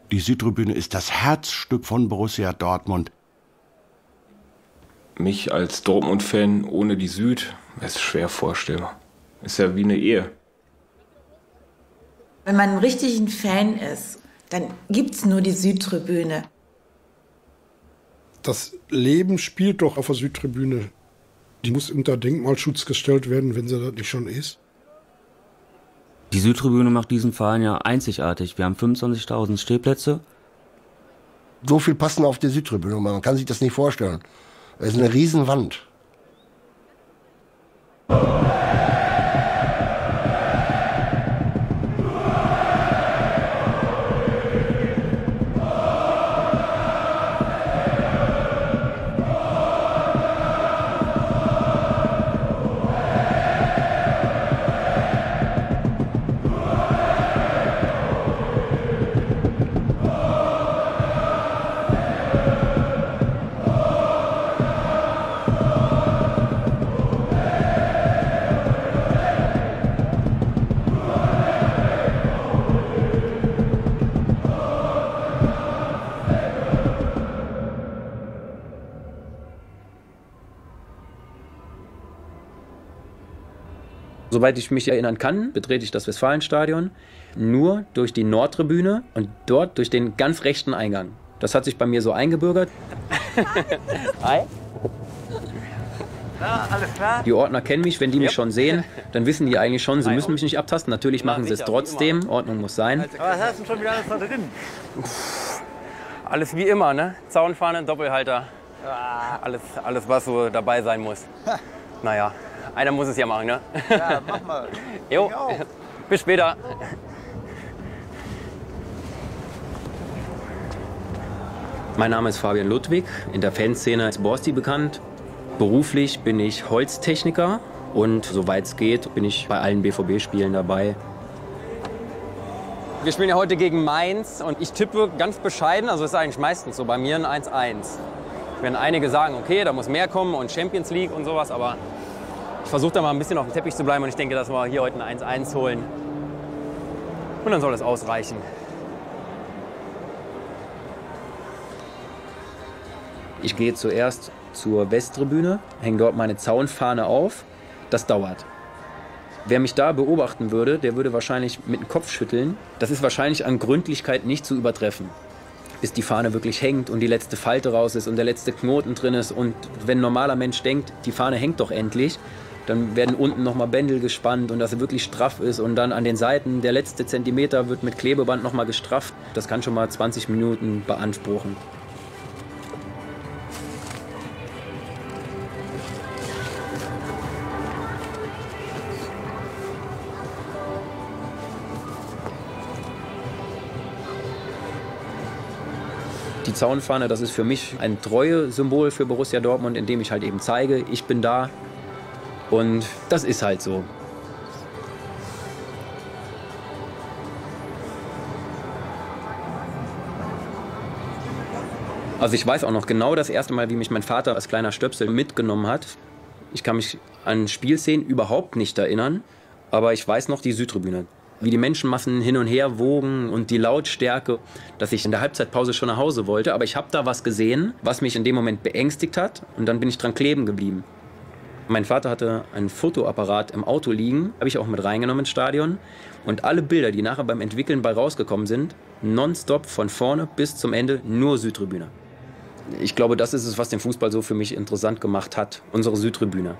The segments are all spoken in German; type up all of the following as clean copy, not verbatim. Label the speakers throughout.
Speaker 1: Die Südtribüne ist das Herzstück von Borussia Dortmund.
Speaker 2: Mich als Dortmund-Fan ohne die Süd ist schwer vorstellbar. Ist ja wie eine Ehe.
Speaker 3: Wenn man richtig ein Fan ist, dann gibt's nur die Südtribüne.
Speaker 4: Das Leben spielt doch auf der Südtribüne. Die muss unter Denkmalschutz gestellt werden, wenn sie das nicht schon ist.
Speaker 5: Die Südtribüne macht diesen Verein ja einzigartig. Wir haben 25.000 Stehplätze.
Speaker 6: So viel passen auf die Südtribüne, man kann sich das nicht vorstellen. Es ist eine Riesenwand.
Speaker 7: Soweit ich mich erinnern kann, betrete ich das Westfalenstadion nur durch die Nordtribüne und dort durch den ganz rechten Eingang. Das hat sich bei mir so eingebürgert. Hi.
Speaker 8: Ja, alles klar?
Speaker 7: Die Ordner kennen mich, wenn die mich schon sehen, dann wissen die eigentlich schon, sie müssen mich nicht abtasten. Natürlich machen sie es trotzdem, Ordnung muss sein.
Speaker 8: Aber was hast du denn schon wieder alles da drin? Alles wie immer, ne? Zaunfahne, Doppelhalter. Alles, was so dabei sein muss. Naja, einer muss es ja machen, ne?
Speaker 9: Ja, mach mal.
Speaker 8: Jo, bis später.
Speaker 7: Mein Name ist Fabian Ludwig, in der Fanszene als Borsti bekannt. Beruflich bin ich Holztechniker und soweit es geht, bin ich bei allen BVB-Spielen dabei.
Speaker 8: Wir spielen ja heute gegen Mainz und ich tippe ganz bescheiden, also das ist eigentlich meistens so bei mir ein 1-1. Wenn einige sagen, okay, da muss mehr kommen und Champions League und sowas, aber ich versuche da mal ein bisschen auf dem Teppich zu bleiben und ich denke, dass wir hier heute ein 1-1 holen. Und dann soll es ausreichen.
Speaker 7: Ich gehe zuerst zur Westtribüne, hänge dort meine Zaunfahne auf. Das dauert. Wer mich da beobachten würde, der würde wahrscheinlich mit dem Kopf schütteln. Das ist wahrscheinlich an Gründlichkeit nicht zu übertreffen. Bis die Fahne wirklich hängt und die letzte Falte raus ist und der letzte Knoten drin ist. Und wenn ein normaler Mensch denkt, die Fahne hängt doch endlich, dann werden unten nochmal Bändel gespannt und dass sie wirklich straff ist. Und dann an den Seiten, der letzte Zentimeter wird mit Klebeband nochmal gestrafft. Das kann schon mal 20 Minuten beanspruchen. Die Zaunfahne, das ist für mich ein Treue-Symbol für Borussia Dortmund, in dem ich halt eben zeige, ich bin da und das ist halt so. Also ich weiß auch noch genau das erste Mal, wie mich mein Vater als kleiner Stöpsel mitgenommen hat. Ich kann mich an Spielszenen überhaupt nicht erinnern, aber ich weiß noch die Südtribüne. Wie die Menschenmassen hin und her wogen und die Lautstärke, dass ich in der Halbzeitpause schon nach Hause wollte. Aber ich habe da was gesehen, was mich in dem Moment beängstigt hat. Und dann bin ich dran kleben geblieben. Mein Vater hatte einen Fotoapparat im Auto liegen, habe ich auch mit reingenommen ins Stadion. Und alle Bilder, die nachher beim Entwickeln bei rausgekommen sind, nonstop von vorne bis zum Ende nur Südtribüne. Ich glaube, das ist es, was den Fußball so für mich interessant gemacht hat, unsere Südtribüne.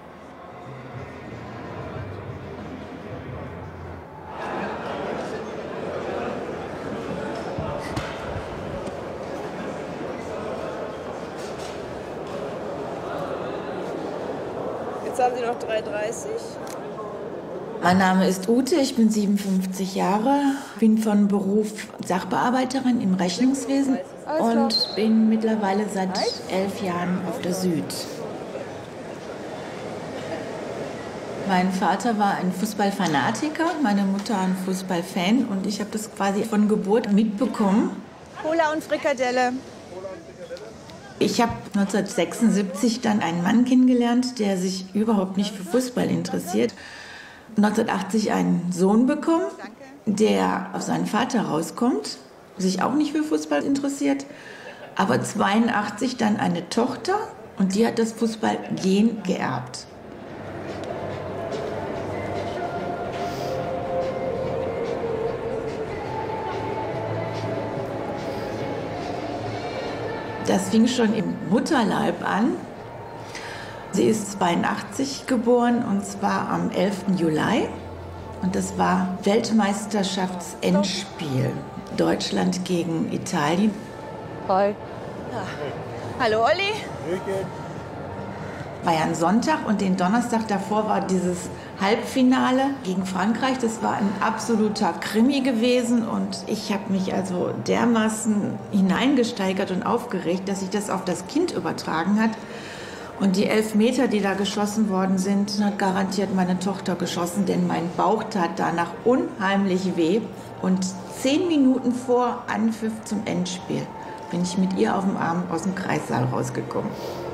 Speaker 10: Jetzt haben Sie noch 3,30.
Speaker 3: Mein Name ist Ute, ich bin 57 Jahre, bin von Beruf Sachbearbeiterin im Rechnungswesen und bin mittlerweile seit 11 Jahren auf der Süd. Mein Vater war ein Fußballfanatiker, meine Mutter ein Fußballfan und ich habe das quasi von Geburt mitbekommen.
Speaker 10: Cola und Frikadelle.
Speaker 3: Ich habe 1976 dann einen Mann kennengelernt, der sich überhaupt nicht für Fußball interessiert. 1980 einen Sohn bekommen, der auf seinen Vater rauskommt. sich auch nicht für Fußball interessiert. Aber 82 dann eine Tochter und die hat das Fußballgen geerbt. Das fing schon im Mutterleib an. Sie ist 82 geboren und zwar am 11. Juli. Und das war Weltmeisterschaftsendspiel. Deutschland gegen Italien.
Speaker 10: Hi. Ja. Hallo Olli.
Speaker 3: War ja ein Sonntag und den Donnerstag davor war dieses Halbfinale gegen Frankreich. Das war ein absoluter Krimi gewesen und ich habe mich also dermaßen hineingesteigert und aufgeregt, dass sich das auf das Kind übertragen hat. Und die 11 Meter, die da geschossen worden sind, hat garantiert meine Tochter geschossen, denn mein Bauch tat danach unheimlich weh. Und 10 Minuten vor Anpfiff zum Endspiel bin ich mit ihr auf dem Arm aus dem Kreissaal rausgekommen.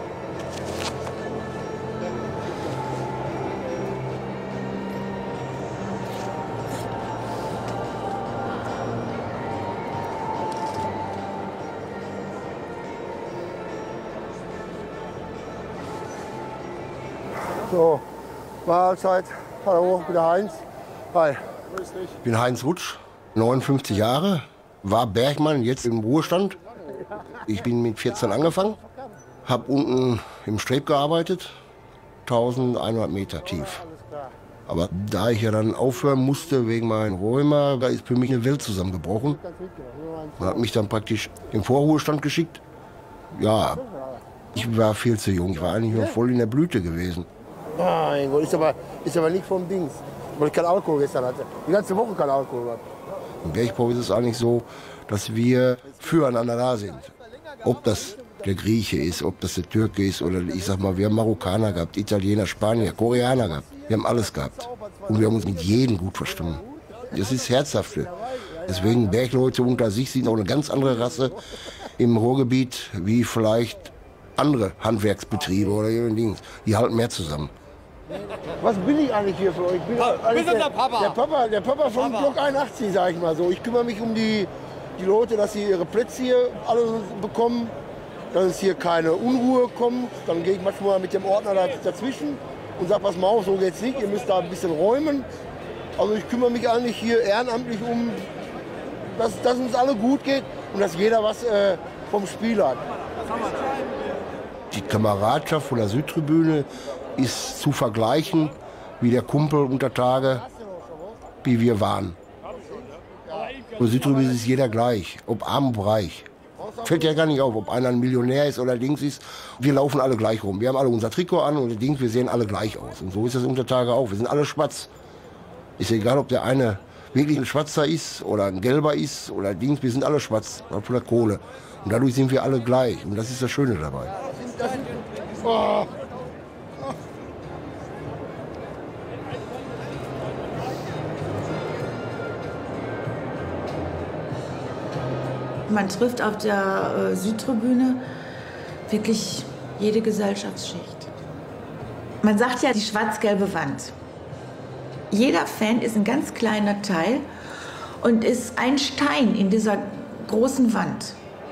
Speaker 6: So, Mahlzeit. Hallo, ich bin der Heinz. Hi. Ich bin Heinz Rutsch, 59 Jahre, war Bergmann, jetzt im Ruhestand. Ich bin mit 14 angefangen, habe unten im Streb gearbeitet, 1100 Meter tief. Aber da ich ja dann aufhören musste wegen meinem Rheuma, da ist für mich eine Welt zusammengebrochen. Man hat mich dann praktisch im Vorruhestand geschickt. Ja, ich war viel zu jung, ich war eigentlich noch voll in der Blüte gewesen. Mein Gott, ist aber nicht vom Dings. Weil ich keinen Alkohol gestern hatte. Die ganze Woche keinen Alkohol gehabt. Im Bergbau ist es eigentlich so, dass wir füreinander da sind. Ob das der Grieche ist, ob das der Türke ist oder ich sag mal, wir haben Marokkaner gehabt, Italiener, Spanier, Koreaner gehabt. Wir haben alles gehabt. Und wir haben uns mit jedem gut verstanden. Das ist Herzhafte. Deswegen Bergleute unter sich sind auch eine ganz andere Rasse im Ruhrgebiet wie vielleicht andere Handwerksbetriebe oder Dinge. Die halten mehr zusammen. Was bin ich eigentlich hier für euch? Ich bin eigentlich der Papa. Der Papa vom Block 81, sag ich mal so. Ich kümmere mich um die Leute, dass sie ihre Plätze hier alle bekommen, dass es hier keine Unruhe kommt. Dann gehe ich manchmal mit dem Ordner dazwischen und sage, pass mal auf, so geht's nicht, ihr müsst da ein bisschen räumen. Also ich kümmere mich eigentlich hier ehrenamtlich um, dass uns alle gut geht und dass jeder was vom Spiel hat. Die Kameradschaft von der Südtribüne ist zu vergleichen wie der Kumpel unter Tage, wie wir waren. In der Südtribüne ist jeder gleich, ob arm, ob reich. Fällt ja gar nicht auf, ob einer ein Millionär ist oder Dings ist. Wir laufen alle gleich rum. Wir haben alle unser Trikot an und Dings, wir sehen alle gleich aus. Und so ist das unter Tage auch. Wir sind alle schwarz. Ist egal, ob der eine wirklich ein Schwarzer ist oder ein Gelber ist oder Dings, wir sind alle schwarz, von der Kohle. Und dadurch sind wir alle gleich. Und das ist das Schöne dabei. Oh.
Speaker 3: Man trifft auf der Südtribüne wirklich jede Gesellschaftsschicht. Man sagt ja die schwarz-gelbe Wand. Jeder Fan ist ein ganz kleiner Teil und ist ein Stein in dieser großen Wand.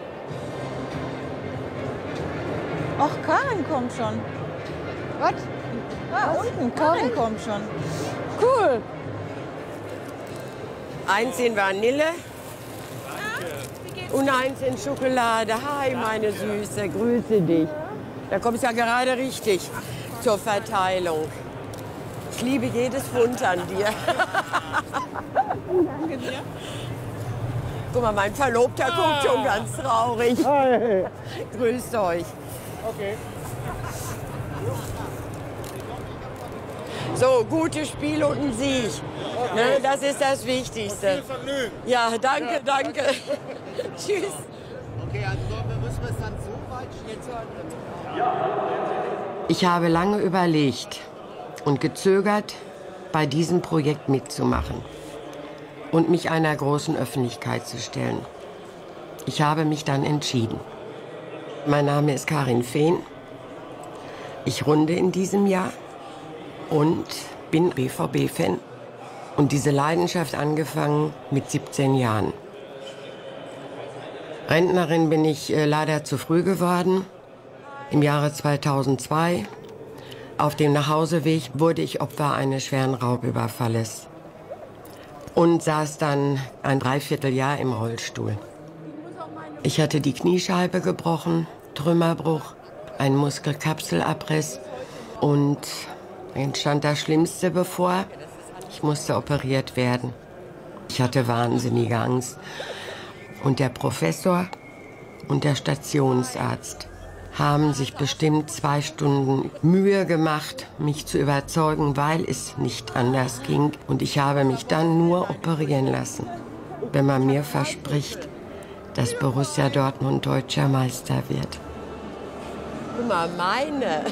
Speaker 10: Ach, Karin kommt schon. Was? Ah, unten, Karin kommt schon. Cool.
Speaker 9: Eins in Vanille und eins in Schokolade. Hi, meine Süße, grüße dich. Da kommst du ja gerade richtig zur Verteilung. Ich liebe jedes Pfund an dir. Danke dir. Guck mal, mein Verlobter guckt schon ganz traurig. Hi. Grüßt euch. Okay. So, gutes Spiel und ein Sieg. Okay. Ne, das ist das Wichtigste. Viel Vergnügen. Ja, danke, danke. Tschüss. Okay, also müssen wir es dann so weit jetzt hören. Ich habe lange überlegt und gezögert, bei diesem Projekt mitzumachen und mich einer großen Öffentlichkeit zu stellen. Ich habe mich dann entschieden. Mein Name ist Karin Fehn. Ich runde in diesem Jahr und bin BVB-Fan. Und diese Leidenschaft angefangen mit 17 Jahren. Rentnerin bin ich leider zu früh geworden. Im Jahre 2002. Auf dem Nachhauseweg wurde ich Opfer eines schweren Raubüberfalles und saß dann ein Dreivierteljahr im Rollstuhl. Ich hatte die Kniescheibe gebrochen, Trümmerbruch, einen Muskelkapselabriss und dann stand das Schlimmste bevor. Ich musste operiert werden. Ich hatte wahnsinnige Angst. Und der Professor und der Stationsarzt haben sich bestimmt 2 Stunden Mühe gemacht, mich zu überzeugen, weil es nicht anders ging. Und ich habe mich dann nur operieren lassen, wenn man mir verspricht, dass Borussia Dortmund deutscher Meister wird.
Speaker 11: Guck mal, meine.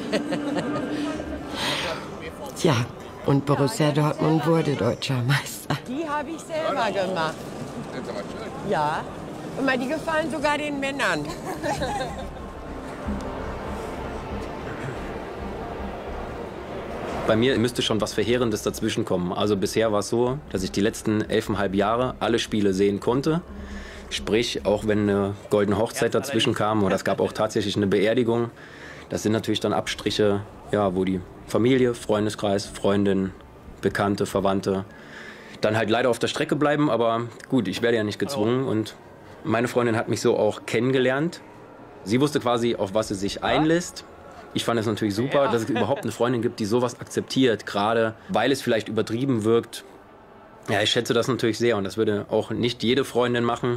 Speaker 9: Tja, und Borussia Dortmund wurde deutscher Meister.
Speaker 11: Die habe ich selber gemacht. Ja, und mal, die gefallen sogar den Männern.
Speaker 7: Bei mir müsste schon was Verheerendes dazwischen kommen. Also bisher war es so, dass ich die letzten 11,5 Jahre alle Spiele sehen konnte. Sprich, auch wenn eine goldene Hochzeit dazwischen kam oder es gab auch tatsächlich eine Beerdigung. Das sind natürlich dann Abstriche, ja, wo die Familie, Freundeskreis, Freundin, Bekannte, Verwandte dann halt leider auf der Strecke bleiben. Aber gut, ich werde ja nicht gezwungen. Und meine Freundin hat mich so auch kennengelernt. Sie wusste quasi, auf was sie sich einlässt. Ich fand es natürlich super, dass es überhaupt eine Freundin gibt, die sowas akzeptiert, gerade weil es vielleicht übertrieben wirkt. Ja, ich schätze das natürlich sehr und das würde auch nicht jede Freundin machen.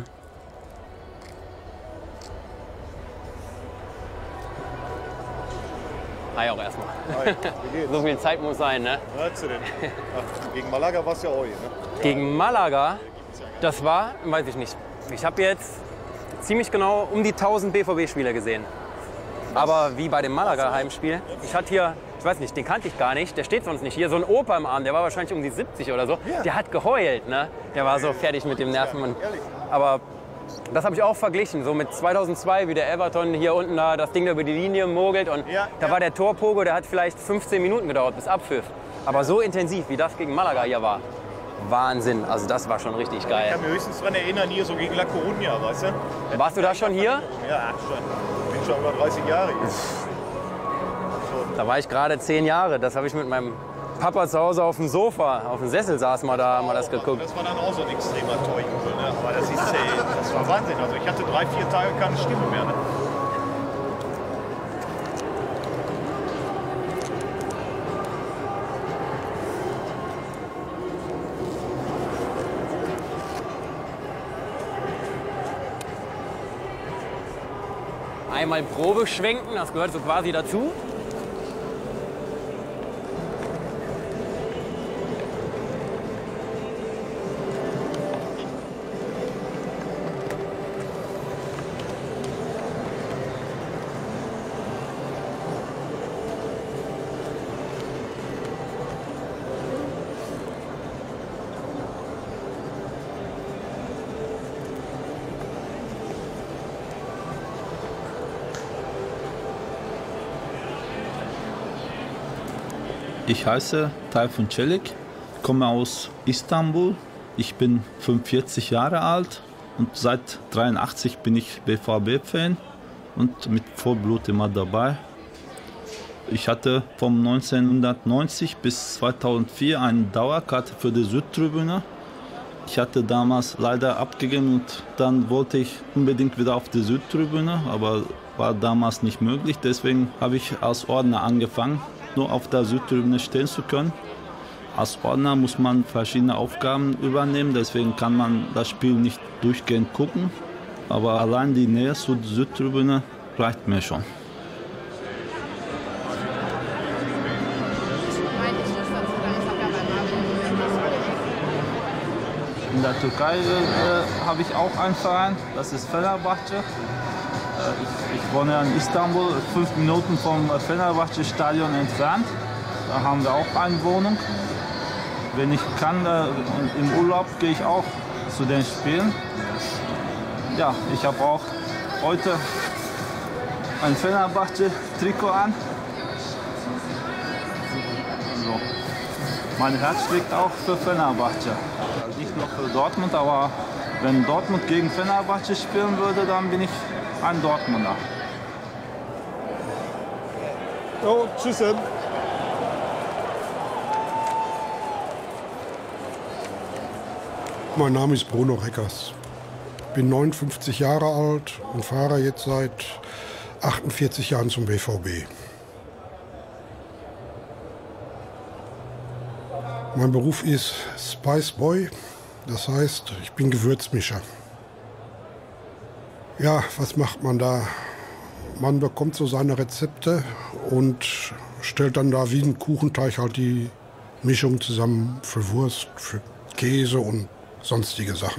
Speaker 8: Hi auch erstmal.
Speaker 12: Hi, wie geht's?
Speaker 8: So viel Zeit muss sein, ne?
Speaker 12: Was hast du denn? Ach, gegen Malaga warst du ja auch hier, ne?
Speaker 8: Gegen Malaga, das war, weiß ich nicht. Ich habe jetzt ziemlich genau um die 1000 BVB-Spieler gesehen. Aber wie bei dem Malaga-Heimspiel, ich hatte hier, ich weiß nicht, den kannte ich gar nicht, der steht sonst nicht hier, so ein Opa im Arm, der war wahrscheinlich um die 70 oder so, der hat geheult, ne? Der war so fertig mit dem Nerven. Und, aber das habe ich auch verglichen, so mit 2002, wie der Everton hier unten da das Ding da über die Linie mogelt und da war der Torpogo, der hat vielleicht 15 Minuten gedauert bis Abpfiff. Aber so intensiv, wie das gegen Malaga hier war, Wahnsinn, also das war schon richtig geil.
Speaker 12: Ich kann mich höchstens daran erinnern, hier so gegen La Coruña, weißt du?
Speaker 8: Warst du da schon hier?
Speaker 12: Ja, schon. Ich bin schon über 30 Jahre hier.
Speaker 8: Da war ich gerade 10 Jahre, das habe ich mit meinem Papa zu Hause auf dem Sofa, auf dem Sessel saß mal da, haben wir das geguckt.
Speaker 12: Das war dann auch so ein extremer Torjubel, ne? Aber das war Wahnsinn, also ich hatte 3-4 Tage keine Stimme mehr, ne?
Speaker 8: Einmal Probe schwenken, das gehört so quasi dazu.
Speaker 13: Ich heiße Tayfun Çelik, komme aus Istanbul. Ich bin 45 Jahre alt und seit 1983 bin ich BVB-Fan und mit Vollblut immer dabei. Ich hatte von 1990 bis 2004 eine Dauerkarte für die Südtribüne. Ich hatte damals leider abgegeben und dann wollte ich unbedingt wieder auf die Südtribüne, aber war damals nicht möglich. Deswegen habe ich als Ordner angefangen, nur auf der Südtribüne stehen zu können. Als Ordner muss man verschiedene Aufgaben übernehmen, deswegen kann man das Spiel nicht durchgehend gucken. Aber allein die Nähe zur Südtribüne reicht mir schon. In der Türkei habe ich auch einen Verein, das ist Fenerbahçe. Ich wohne in Istanbul, 5 Minuten vom Fenerbahçe-Stadion entfernt. Da haben wir auch eine Wohnung. Wenn ich kann, im Urlaub gehe ich auch zu den Spielen. Ja, ich habe auch heute ein Fenerbahçe-Trikot an. So. Mein Herz schlägt auch für Fenerbahçe. nicht nur für Dortmund, aber wenn Dortmund gegen Fenerbahce spielen würde, dann bin ich ein Dortmunder.
Speaker 4: Oh, tschüss. Mein Name ist Bruno Reckers. Bin 59 Jahre alt und fahre jetzt seit 48 Jahren zum BVB. Mein Beruf ist Spice Boy, das heißt, ich bin Gewürzmischer. Ja, was macht man da? Man bekommt so seine Rezepte und stellt dann da wie ein Kuchenteig halt die Mischung zusammen für Wurst, für Käse und sonstige Sachen.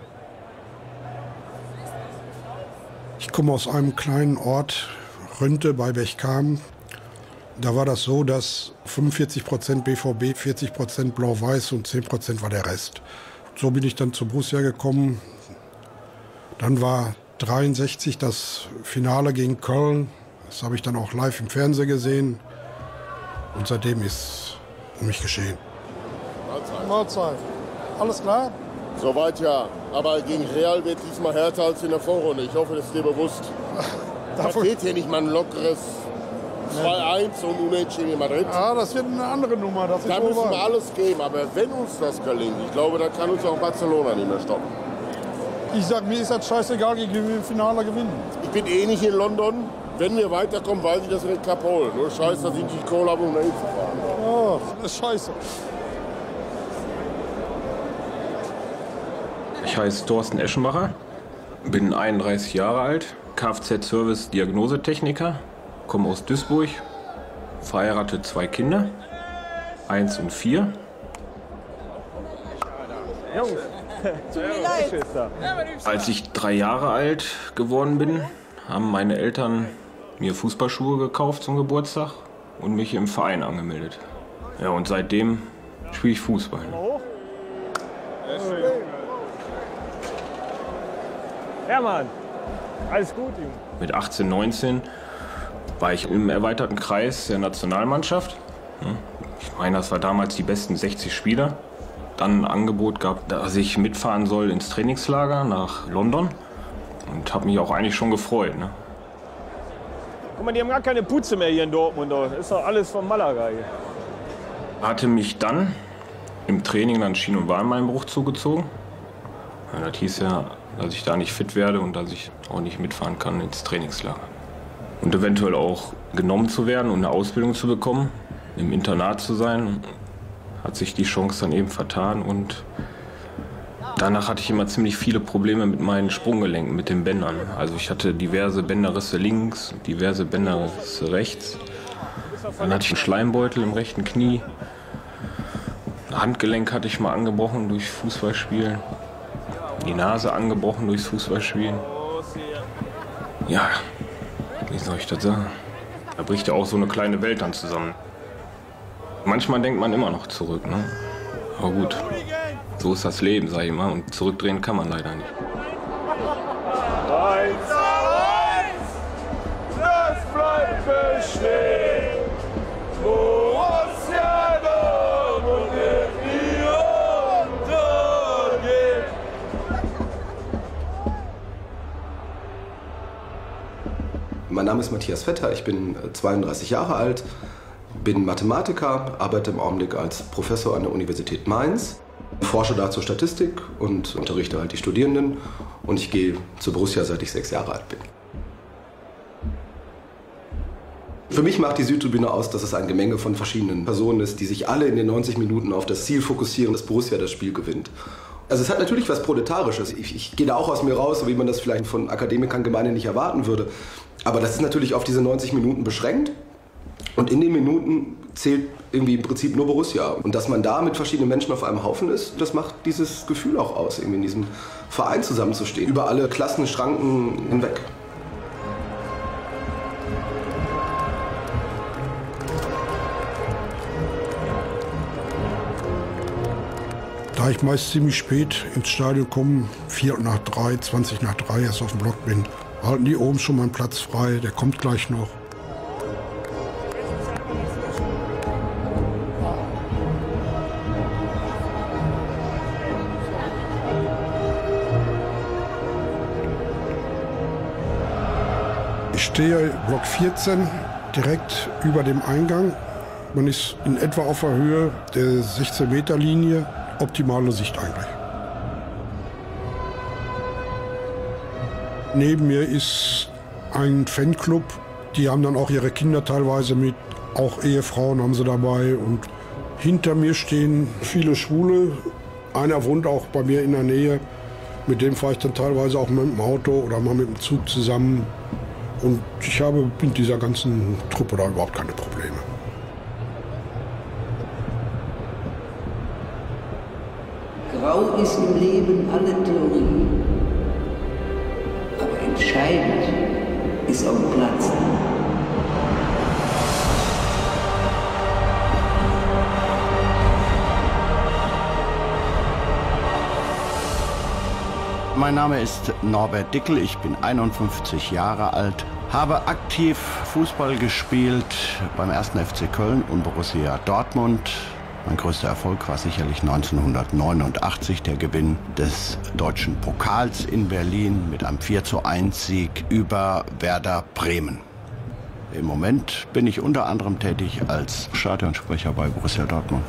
Speaker 4: Ich komme aus einem kleinen Ort, Rünte bei Bechkam. Da war das so, dass 45% BVB, 40% Blau-Weiß und 10% war der Rest. So bin ich dann zu Borussia gekommen. Dann war 63 das Finale gegen Köln. Das habe ich dann auch live im Fernsehen gesehen. Und seitdem ist um mich geschehen.
Speaker 14: Mahlzeit. Alles klar?
Speaker 15: Soweit ja. Aber gegen Real wird diesmal härter als in der Vorrunde. Ich hoffe, das ist dir bewusst. Da geht hier nicht mal ein lockeres 2-1 und Unentschieden in Madrid.
Speaker 14: Ja, das wird eine andere Nummer. Das
Speaker 15: da müssen wir alles geben. Aber wenn uns das gelingt, ich glaube, dann kann uns auch Barcelona nicht mehr stoppen.
Speaker 14: Ich sag, mir ist das scheißegal, gegen den Finale gewinnen.
Speaker 15: Ich bin eh nicht in London. Wenn wir weiterkommen, weiß ich, dass wir den Cup holen. Nur scheiße, dass ich die Kohle habe, um dahin zu fahren.
Speaker 14: Oh, das ist scheiße.
Speaker 2: Ich heiße Thorsten Eschenbacher, bin 31 Jahre alt, Kfz-Service-Diagnosetechniker, komme aus Duisburg, verheiratet, 2 Kinder, 1 und 4.
Speaker 16: Jungs, tut mir leid.
Speaker 2: Als ich 3 Jahre alt geworden bin, haben meine Eltern mir Fußballschuhe gekauft zum Geburtstag und mich im Verein angemeldet. Ja, und seitdem spiele ich Fußball.
Speaker 16: Ja, Mann. Alles gut, Junge.
Speaker 2: Mit 18, 19 war ich im erweiterten Kreis der Nationalmannschaft. Ich meine, das war damals die besten 60 Spieler. Dann ein Angebot gab, dass ich mitfahren soll ins Trainingslager nach London. Und habe mich auch eigentlich schon gefreut. Ne?
Speaker 16: Guck mal, die haben gar keine Putze mehr hier in Dortmund. Das ist doch alles von Malaga hier.
Speaker 2: Hatte mich dann im Training dann Schien- und Wadenbeinbruch zugezogen. Ja, das hieß ja, dass ich da nicht fit werde und dass ich auch nicht mitfahren kann ins Trainingslager. Und eventuell auch genommen zu werden und eine Ausbildung zu bekommen, im Internat zu sein, hat sich die Chance dann eben vertan. Und danach hatte ich immer ziemlich viele Probleme mit meinen Sprunggelenken, mit den Bändern. Also ich hatte diverse Bänderrisse links, diverse Bänderrisse rechts. Dann hatte ich einen Schleimbeutel im rechten Knie. Ein Handgelenk hatte ich mal angebrochen durch Fußballspielen. Die Nase angebrochen durchs Fußballspielen. Ja, wie soll ich das sagen? Da bricht ja auch so eine kleine Welt dann zusammen. Manchmal denkt man immer noch zurück, ne? Aber gut, so ist das Leben, sag ich mal, und zurückdrehen kann man leider nicht.
Speaker 16: 1-1, das bleibt bestehen. Borussia Dortmund wird nie untergehen.
Speaker 17: Mein Name ist Matthias Vetter, ich bin 32 Jahre alt, bin Mathematiker, arbeite im Augenblick als Professor an der Universität Mainz, forsche dazu Statistik und unterrichte halt die Studierenden und ich gehe zu Borussia, seit ich 6 Jahre alt bin. Für mich macht die Südtribüne aus, dass es ein Gemenge von verschiedenen Personen ist, die sich alle in den 90 Minuten auf das Ziel fokussieren, dass Borussia das Spiel gewinnt. Also es hat natürlich was Proletarisches. Ich gehe da auch aus mir raus, so wie man das vielleicht von Akademikern gemeinhin nicht erwarten würde. Aber das ist natürlich auf diese 90 Minuten beschränkt. Und in den Minuten zählt irgendwie im Prinzip nur Borussia. Und dass man da mit verschiedenen Menschen auf einem Haufen ist, das macht dieses Gefühl auch aus, irgendwie in diesem Verein zusammenzustehen. Über alle Klassenschranken hinweg.
Speaker 4: Da ich meist ziemlich spät ins Stadion komme, 2:45, 2:20 erst auf dem Block bin, halten die oben schon meinen Platz frei, der kommt gleich noch. Ich stehe Block 14 direkt über dem Eingang. Man ist in etwa auf der Höhe der 16-Meter-Linie. Optimale Sicht eigentlich. Neben mir ist ein Fanclub. Die haben dann auch ihre Kinder teilweise mit. Auch Ehefrauen haben sie dabei. Und hinter mir stehen viele Schwule. Einer wohnt auch bei mir in der Nähe. Mit dem fahre ich dann teilweise auch mit dem Auto oder mal mit dem Zug zusammen. Und ich habe mit dieser ganzen Truppe da überhaupt keine Probleme.
Speaker 18: Grau ist im Leben alle Theorie. Aber entscheidend ist auf dem Platz.
Speaker 1: Mein Name ist Norbert Dickel, ich bin 51 Jahre alt, habe aktiv Fußball gespielt beim 1. FC Köln und Borussia Dortmund. Mein größter Erfolg war sicherlich 1989 der Gewinn des Deutschen Pokals in Berlin mit einem 4:1-Sieg über Werder Bremen. Im Moment bin ich unter anderem tätig als Stadionsprecher bei Borussia Dortmund.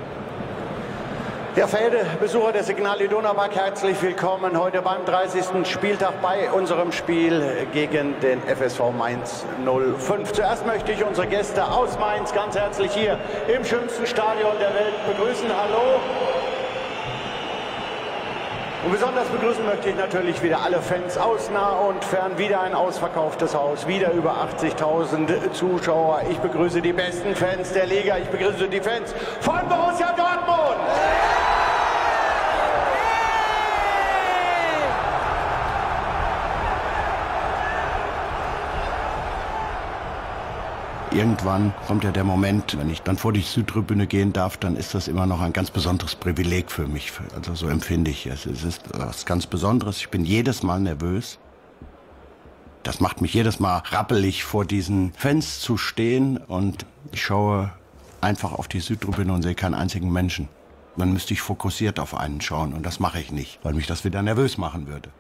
Speaker 19: Ja, verehrte Besucher der Signal Iduna Park, herzlich willkommen heute beim 30. Spieltag bei unserem Spiel gegen den FSV Mainz 05. Zuerst möchte ich unsere Gäste aus Mainz ganz herzlich hier im schönsten Stadion der Welt begrüßen. Hallo! Und besonders begrüßen möchte ich natürlich wieder alle Fans aus nah und fern. Wieder ein ausverkauftes Haus, wieder über 80.000 Zuschauer. Ich begrüße die besten Fans der Liga. Ich begrüße die Fans von Borussia Dortmund.
Speaker 1: Irgendwann kommt ja der Moment, wenn ich dann vor die Südtribüne gehen darf, dann ist das immer noch ein ganz besonderes Privileg für mich. Also so empfinde ich es. Es ist was ganz Besonderes. Ich bin jedes Mal nervös. Das macht mich jedes Mal rappelig, vor diesen Fans zu stehen. Und ich schaue einfach auf die Südtribüne und sehe keinen einzigen Menschen. Dann müsste ich fokussiert auf einen schauen. Und das mache ich nicht, weil mich das wieder nervös machen würde.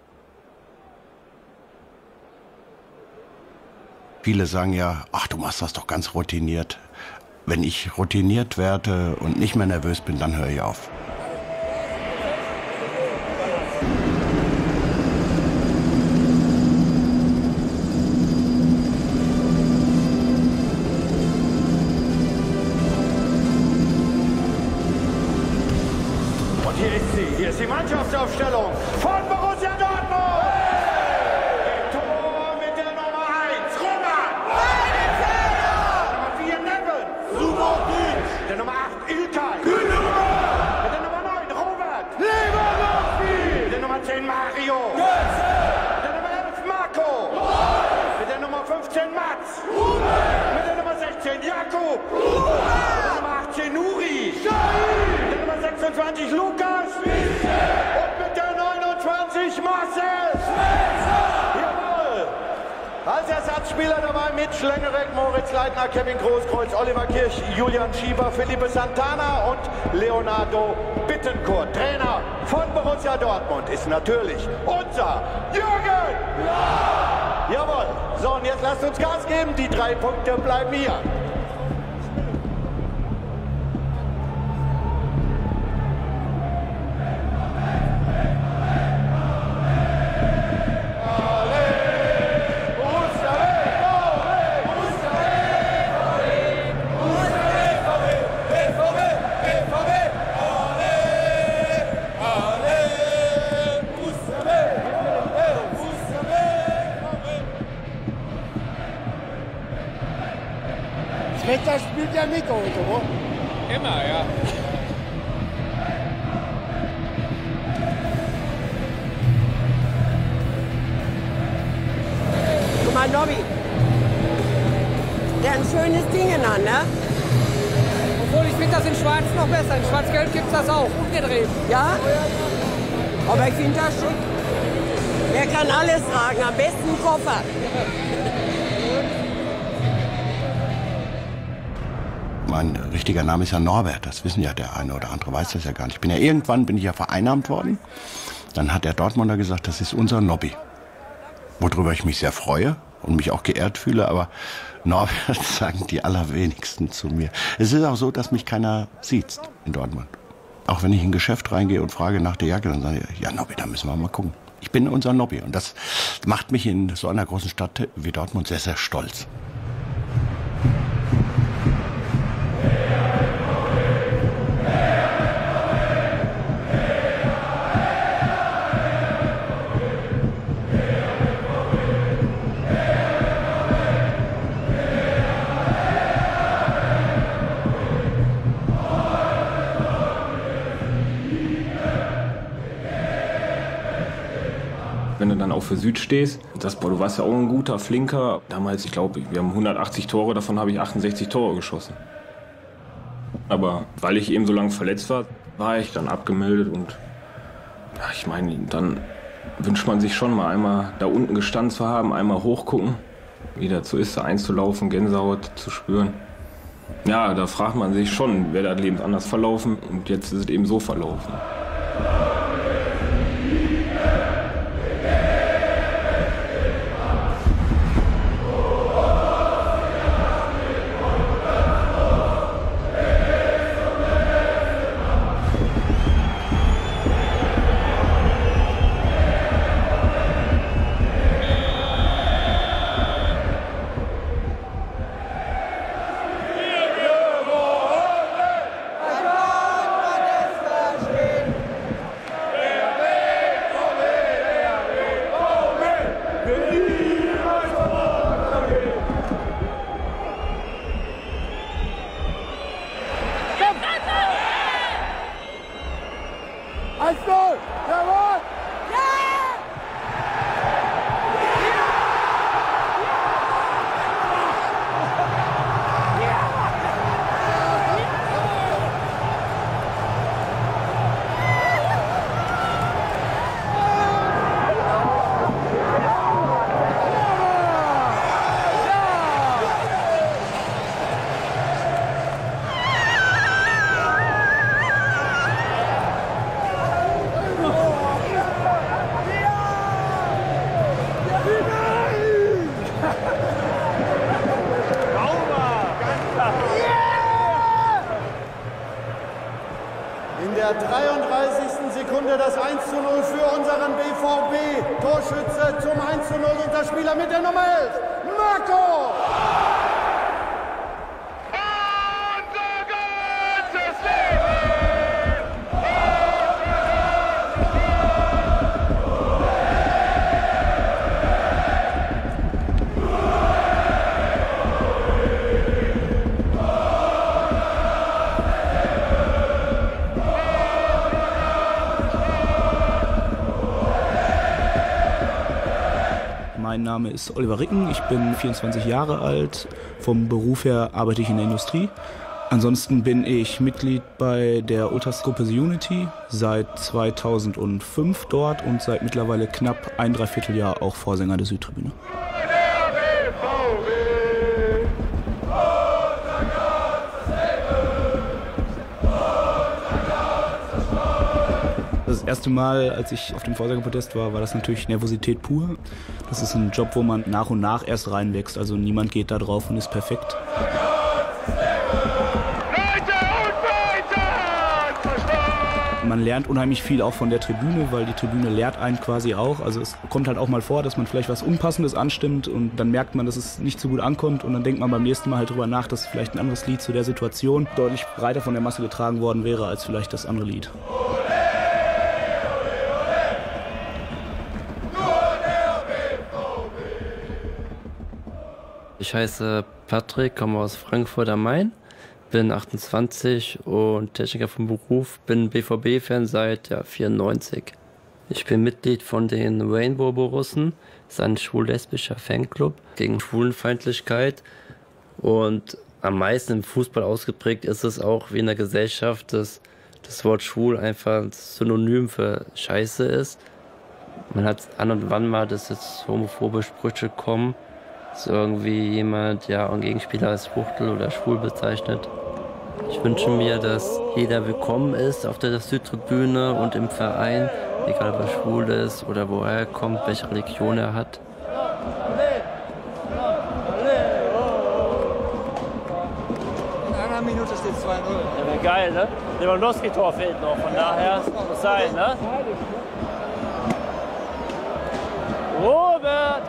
Speaker 1: Viele sagen ja, ach, du machst das doch ganz routiniert. Wenn ich routiniert werde und nicht mehr nervös bin, dann höre ich auf.
Speaker 19: Und hier ist sie, hier ist die Mannschaftsaufstellung von Borussia Dortmund. Der Nummer 8, Ilkay. Mit der Nummer 9, Robert. Lewandowski. Mit der Nummer 10, Mario. Götze. Mit der Nummer 11, Marco. Mit der Nummer 15, Mats. Mit der Nummer 16, Jakub. Mit der Nummer 18, Nuri. Mit der Nummer 26, Lukas. Und mit der 29, Marcel. Jawohl. Als Ersatzspieler dabei mit Schlengerek, Moritz Leitner, Kevin Großkreuz, Oliver Kirch, Julian Schieber, Felipe Santana und Leonardo Bittencourt. Trainer von Borussia Dortmund ist natürlich unser Jürgen. Ja! Jawohl. So, und jetzt lasst uns Gas geben. Die 3 Punkte bleiben hier.
Speaker 15: Wetter spielt ja mit heute, oder?
Speaker 20: Immer, ja.
Speaker 11: Guck mal, Nobby. Der hat ein schönes Ding an, ne?
Speaker 20: Obwohl, ich finde das in Schwarz noch besser. In Schwarz-Gelb gibt es das auch, umgedreht.
Speaker 11: Ja? Aber ich finde das schick. Er kann alles tragen, am besten einen Koffer.
Speaker 1: Mein richtiger Name ist ja Norbert, das wissen ja der eine oder andere, weiß das ja gar nicht. Irgendwann bin ich ja vereinnahmt worden. Dann hat der Dortmunder gesagt, das ist unser Nobby. Worüber ich mich sehr freue, und mich auch geehrt fühle, aber Norbert sagen die allerwenigsten zu mir. Es ist auch so, dass mich keiner sieht in Dortmund. Auch wenn ich in ein Geschäft reingehe und frage nach der Jacke, dann sage ich, ja Nobby, da müssen wir mal gucken. Ich bin unser Nobby und das macht mich in so einer großen Stadt wie Dortmund sehr, sehr stolz.
Speaker 2: Wenn du dann auch für Süd stehst, du warst ja auch ein guter, flinker. Damals, ich glaube, wir haben 180 Tore, davon habe ich 68 Tore geschossen. Aber weil ich eben so lange verletzt war ich dann abgemeldet und ja, ich meine, dann wünscht man sich schon mal einmal da unten gestanden zu haben, einmal hochgucken, wie das so ist, da einzulaufen, Gänsehaut zu spüren. Ja, da fragt man sich schon, wäre das Leben anders verlaufen und jetzt ist es eben so verlaufen.
Speaker 19: In der 33. Sekunde das 1:0 für unseren BVB. Torschütze zum 1:0 und der Spieler mit der Nummer 11, Marco!
Speaker 21: Mein Name ist Oliver Ricken, ich bin 24 Jahre alt, vom Beruf her arbeite ich in der Industrie. Ansonsten bin ich Mitglied bei der Ultras-Gruppe The Unity, seit 2005 dort und seit mittlerweile knapp ein Dreivierteljahr auch Vorsänger der Südtribüne. Das erste Mal, als ich auf dem Vorsängerpodest war, war das natürlich Nervosität pur. Das ist ein Job, wo man nach und nach erst reinwächst. Also niemand geht da drauf und ist perfekt. Man lernt unheimlich viel auch von der Tribüne, weil die Tribüne lehrt einen quasi auch. Also es kommt halt auch mal vor, dass man vielleicht was Unpassendes anstimmt und dann merkt man, dass es nicht so gut ankommt und dann denkt man beim nächsten Mal halt drüber nach, dass vielleicht ein anderes Lied zu der Situation deutlich breiter von der Masse getragen worden wäre als vielleicht das andere Lied.
Speaker 22: Ich heiße Patrick, komme aus Frankfurt am Main, bin 28 und Techniker vom Beruf, bin BVB-Fan seit 94. Ich bin Mitglied von den Rainbow Borussen, das ist ein schwul-lesbischer Fanclub gegen Schwulenfeindlichkeit und am meisten im Fußball ausgeprägt ist es auch wie in der Gesellschaft, dass das Wort schwul einfach ein Synonym für Scheiße ist. Man hat an und wann mal, dass jetzt homophobe Sprüche kommen, dass irgendwie jemand einen Gegenspieler als Schwuchtel oder schwul bezeichnet. Ich wünsche mir, dass jeder willkommen ist auf der Südtribüne und im Verein, egal ob er schwul ist oder wo er kommt, welche Religion er hat.
Speaker 5: Ja, wäre geil, ne? Lewandowski-Tor fehlt noch, von daher muss sein, ne? Robert!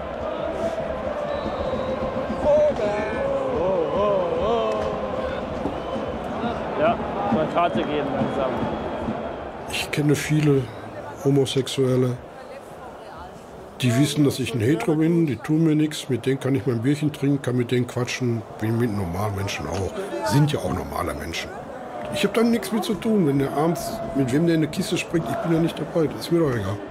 Speaker 5: Ja, mal eine Karte geben langsam.
Speaker 4: Ich kenne viele Homosexuelle, die wissen, dass ich ein Hetero bin, die tun mir nichts, mit denen kann ich mein Bierchen trinken, kann mit denen quatschen, wie mit normalen Menschen auch. Sind ja auch normale Menschen. Ich habe dann nichts mit zu tun, wenn der abends, mit wem der in eine Kiste springt, ich bin ja nicht dabei, das ist mir doch egal.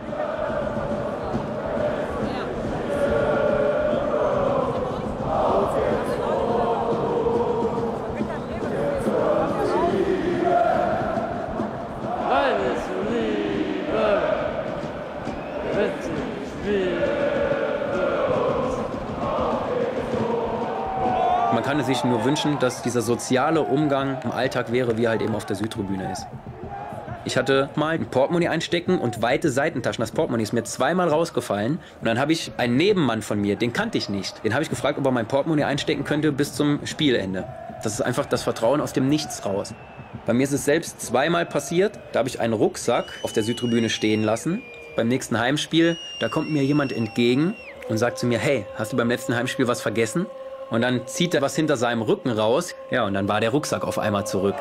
Speaker 7: Man kann es sich nur wünschen, dass dieser soziale Umgang im Alltag wäre, wie er halt eben auf der Südtribüne ist. Ich hatte mal ein Portemonnaie einstecken und weite Seitentaschen. Das Portemonnaie ist mir zweimal rausgefallen. Und dann habe ich einen Nebenmann von mir, den kannte ich nicht. Den habe ich gefragt, ob er mein Portemonnaie einstecken könnte bis zum Spielende. Das ist einfach das Vertrauen aus dem Nichts raus. Bei mir ist es selbst zweimal passiert. Da habe ich einen Rucksack auf der Südtribüne stehen lassen. Beim nächsten Heimspiel, da kommt mir jemand entgegen und sagt zu mir, hey, hast du beim letzten Heimspiel was vergessen? Und dann zieht er was hinter seinem Rücken raus. Ja, und dann war der Rucksack auf einmal zurück.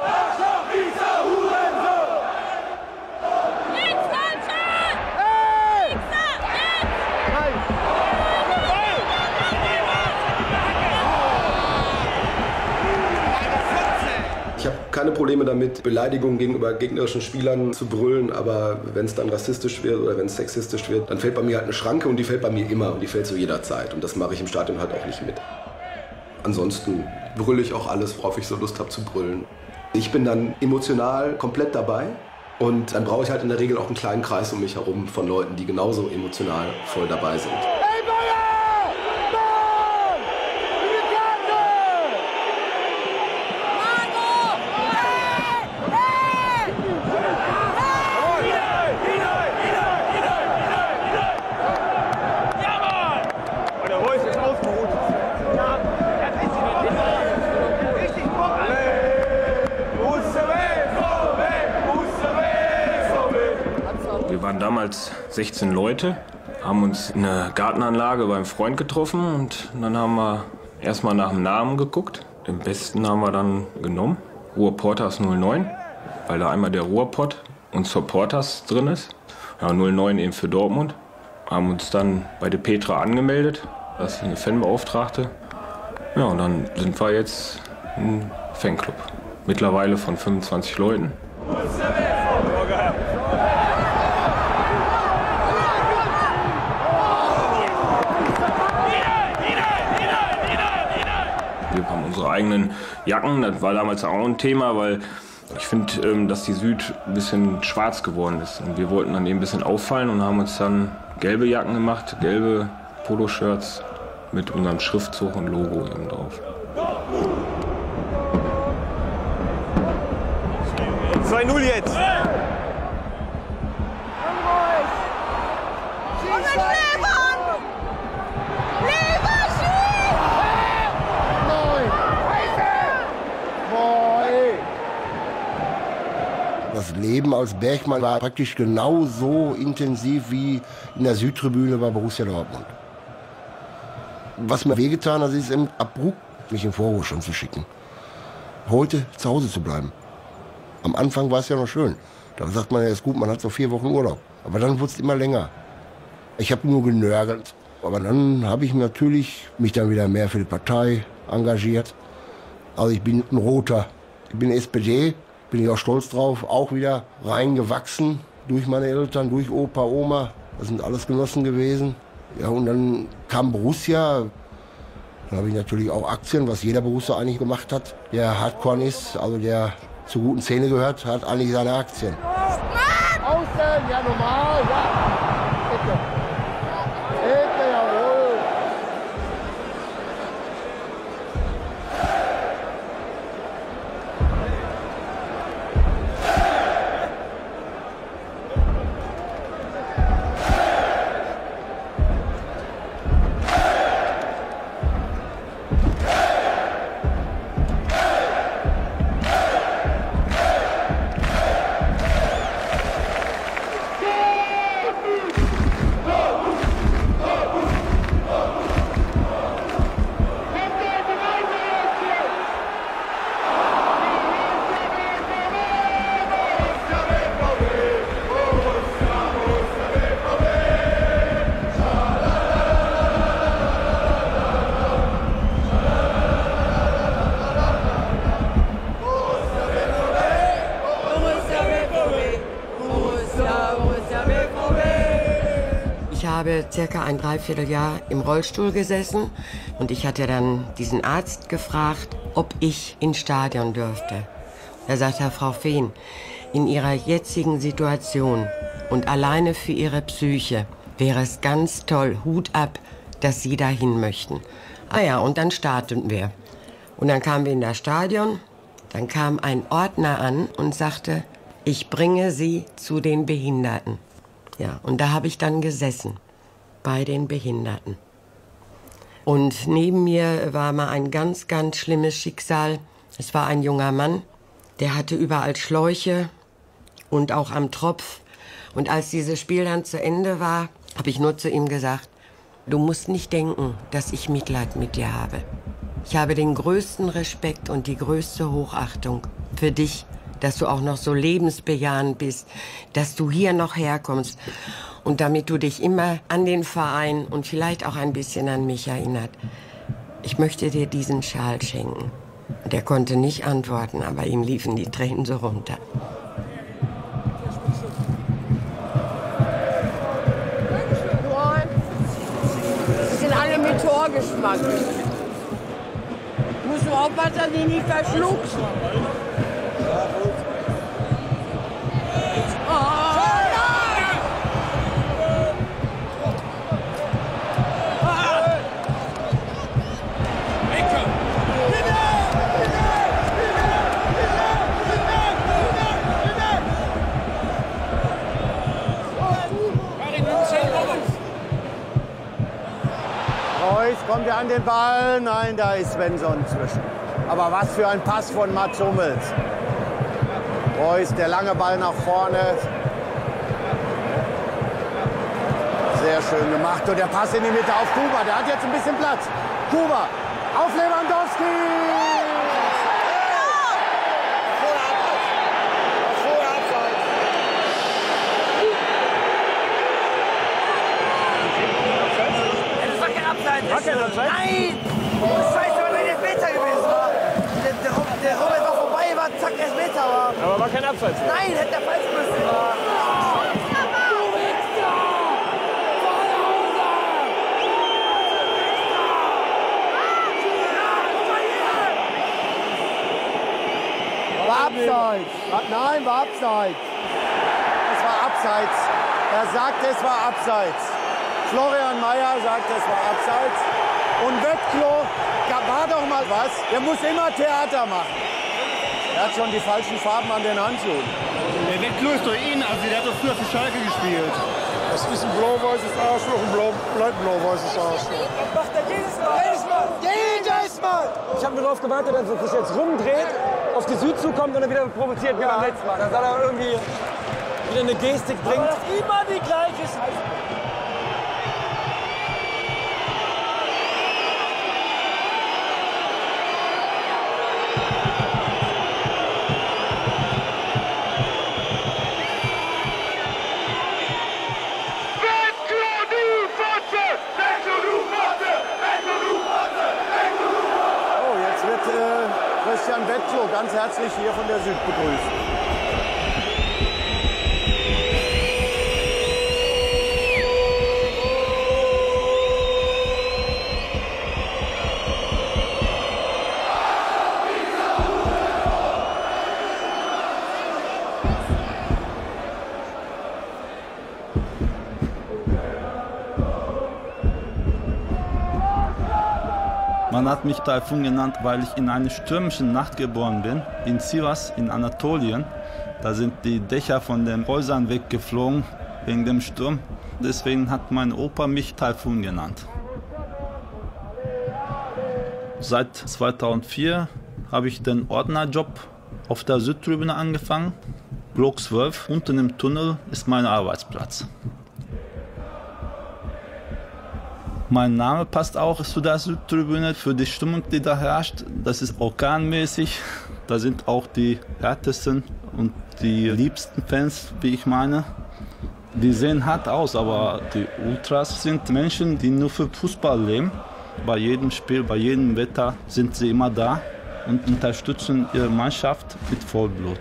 Speaker 17: Ich habe keine Probleme damit, Beleidigungen gegenüber gegnerischen Spielern zu brüllen, aber wenn es dann rassistisch wird oder wenn es sexistisch wird, dann fällt bei mir halt eine Schranke und die fällt bei mir immer und die fällt zu jeder Zeit. Und das mache ich im Stadion halt auch nicht mit. Ansonsten brülle ich auch alles, worauf ich so Lust habe zu brüllen. Ich bin dann emotional komplett dabei und dann brauche ich halt in der Regel auch einen kleinen Kreis um mich herum von Leuten, die genauso emotional voll dabei sind.
Speaker 2: Wir waren damals 16 Leute, haben uns in einer Gartenanlage beim Freund getroffen und dann haben wir erstmal nach dem Namen geguckt. Den besten haben wir dann genommen, Ruhrporters 09, weil da einmal der Ruhrpott und Supporters drin ist. Ja, 09 eben für Dortmund. Haben uns dann bei der Petra angemeldet, das ist eine Fanbeauftragte. Ja, und dann sind wir jetzt ein Fanclub. Mittlerweile von 25 Leuten. Wir haben unsere eigenen Jacken, das war damals auch ein Thema, weil ich finde, dass die Süd ein bisschen schwarz geworden ist. Und wir wollten dann eben ein bisschen auffallen und haben uns dann gelbe Jacken gemacht, gelbe Poloshirts mit unserem Schriftzug und Logo eben drauf.
Speaker 16: 2-0 jetzt!
Speaker 6: Das Leben als Bergmann war praktisch genauso intensiv wie in der Südtribüne bei Borussia Dortmund. Was mir wehgetan hat, ist im Abbruch, mich in Vorruhestand zu schicken. Heute zu Hause zu bleiben. Am Anfang war es ja noch schön. Da sagt man, ja, ist gut, man hat so 4 Wochen Urlaub. Aber dann wurde es immer länger. Ich habe nur genörgelt. Aber dann habe ich natürlich mich dann wieder mehr für die Partei engagiert. Also ich bin ein Roter. Ich bin SPD, bin ich auch stolz drauf, auch wieder reingewachsen durch meine Eltern, durch Opa, Oma. Das sind alles Genossen gewesen. Ja, und dann kam Borussia. Dann habe ich natürlich auch Aktien, was jeder Borussia eigentlich gemacht hat. Der Hardcore ist, also der zur guten Szene gehört, hat eigentlich seine Aktien.
Speaker 15: Außen, ja normal, ja. Bitte. Bitte, jawohl.
Speaker 9: habe circa ein Dreivierteljahr im Rollstuhl gesessen und ich hatte dann diesen Arzt gefragt, ob ich ins Stadion dürfte. Er sagte, Frau Fehn, in Ihrer jetzigen Situation und alleine für Ihre Psyche wäre es ganz toll, Hut ab, dass Sie dahin möchten. Ah ja, und dann starteten wir. Und dann kamen wir in das Stadion, dann kam ein Ordner an und sagte, ich bringe Sie zu den Behinderten. Ja, und da habe ich dann gesessen, bei den Behinderten. Und neben mir war mal ein ganz, ganz schlimmes Schicksal. Es war ein junger Mann, der hatte überall Schläuche und auch am Tropf. Und als dieses Spiel dann zu Ende war, habe ich nur zu ihm gesagt, du musst nicht denken, dass ich Mitleid mit dir habe. Ich habe den größten Respekt und die größte Hochachtung für dich, dass du auch noch so lebensbejahend bist, dass du hier noch herkommst und damit du dich immer an den Verein und vielleicht auch ein bisschen an mich erinnert. Ich möchte dir diesen Schal schenken. Und er konnte nicht antworten, aber ihm liefen die Tränen so runter.
Speaker 11: Sie sind alle mit Torgeschmack. Musst du aufpassen, dass die nicht verschluckst.
Speaker 3: Kommt er an den Ball? Nein, da ist Svensson zwischen. Aber was für ein Pass von Mats Hummels. Reus, der lange Ball nach vorne. Sehr schön gemacht. Und der Pass in die Mitte auf Kuba. Der hat jetzt ein bisschen Platz. Kuba auf Lewandowski.
Speaker 19: Nein! Scheiße, wenn er Elfmeter gewesen war. Der Robert war vorbei, war zack, Elfmeter war.
Speaker 16: Aber war kein Abseits.
Speaker 19: Nein, hätte er falsch müssen.
Speaker 3: War abseits. Nein, war abseits. Es war abseits. Er sagte, es war abseits. Florian Mayer sagte, es war abseits. Und Wettklo, war doch mal was. Der muss immer Theater machen. Er hat schon die falschen Farben an den Handschuhen.
Speaker 14: Der Wettklo ist doch also der hat doch früher für Schalke gespielt. Das ist ein blau-weißes Arschloch, ein blau-weißes Arschloch.
Speaker 19: Das macht er jedes Mal. Jedes Mal!
Speaker 20: Ich habe nur darauf gewartet, dass er sich jetzt rumdreht, auf die Süd zukommt und dann wieder provoziert wie beim letzten Mal. Dann soll er irgendwie wieder eine Gestik bringt.
Speaker 5: Aber das ist immer die gleiche Scheiße.
Speaker 3: Christian Wettklo ganz herzlich hier von der Süd begrüßt.
Speaker 13: Man hat mich Taifun genannt, weil ich in einer stürmischen Nacht geboren bin, in Sivas in Anatolien. Da sind die Dächer von den Häusern weggeflogen wegen dem Sturm. Deswegen hat mein Opa mich Taifun genannt. Seit 2004 habe ich den Ordnerjob auf der Südtribüne angefangen. Block 12, unten im Tunnel ist mein Arbeitsplatz. Mein Name passt auch zu der Südtribüne für die Stimmung, die da herrscht. Das ist orkanmäßig. Da sind auch die härtesten und die liebsten Fans, wie ich meine. Die sehen hart aus, aber die Ultras sind Menschen, die nur für Fußball leben. Bei jedem Spiel, bei jedem Wetter sind sie immer da und unterstützen ihre Mannschaft mit Vollblut.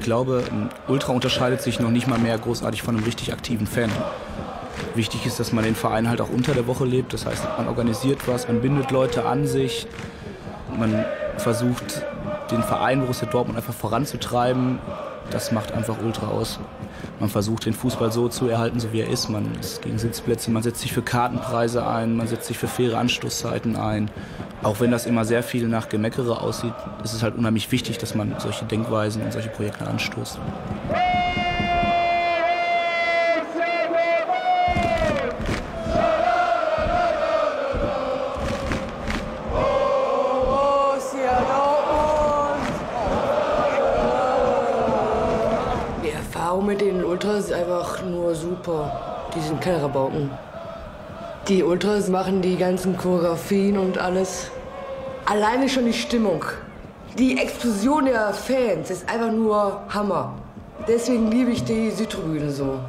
Speaker 21: glaube, ein Ultra unterscheidet sich noch nicht mal mehr großartig von einem richtig aktiven Fan. Wichtig ist, dass man den Verein halt auch unter der Woche lebt. Das heißt, man organisiert was, man bindet Leute an sich. Man versucht, den Verein Borussia Dortmund einfach voranzutreiben. Das macht einfach Ultra aus. Man versucht, den Fußball so zu erhalten, so wie er ist. Man ist gegen Sitzplätze, man setzt sich für Kartenpreise ein, man setzt sich für faire Anstoßzeiten ein. Auch wenn das immer sehr viel nach Gemeckere aussieht, ist es halt unheimlich wichtig, dass man solche Denkweisen und solche Projekte anstoßt.
Speaker 10: Mit den Ultras ist einfach nur super. Die sind keine Rabauken. Die Ultras machen die ganzen Choreografien und alles. Alleine schon die Stimmung. Die Explosion der Fans ist einfach nur Hammer. Deswegen liebe ich die Südtribüne so.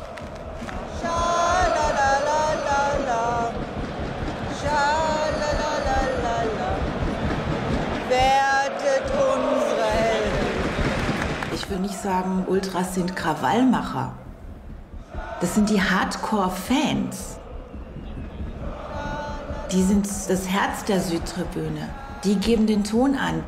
Speaker 12: Ich würde nicht sagen, Ultras sind Krawallmacher. Das sind die Hardcore-Fans. Die sind das Herz der Südtribüne. Die geben den Ton an.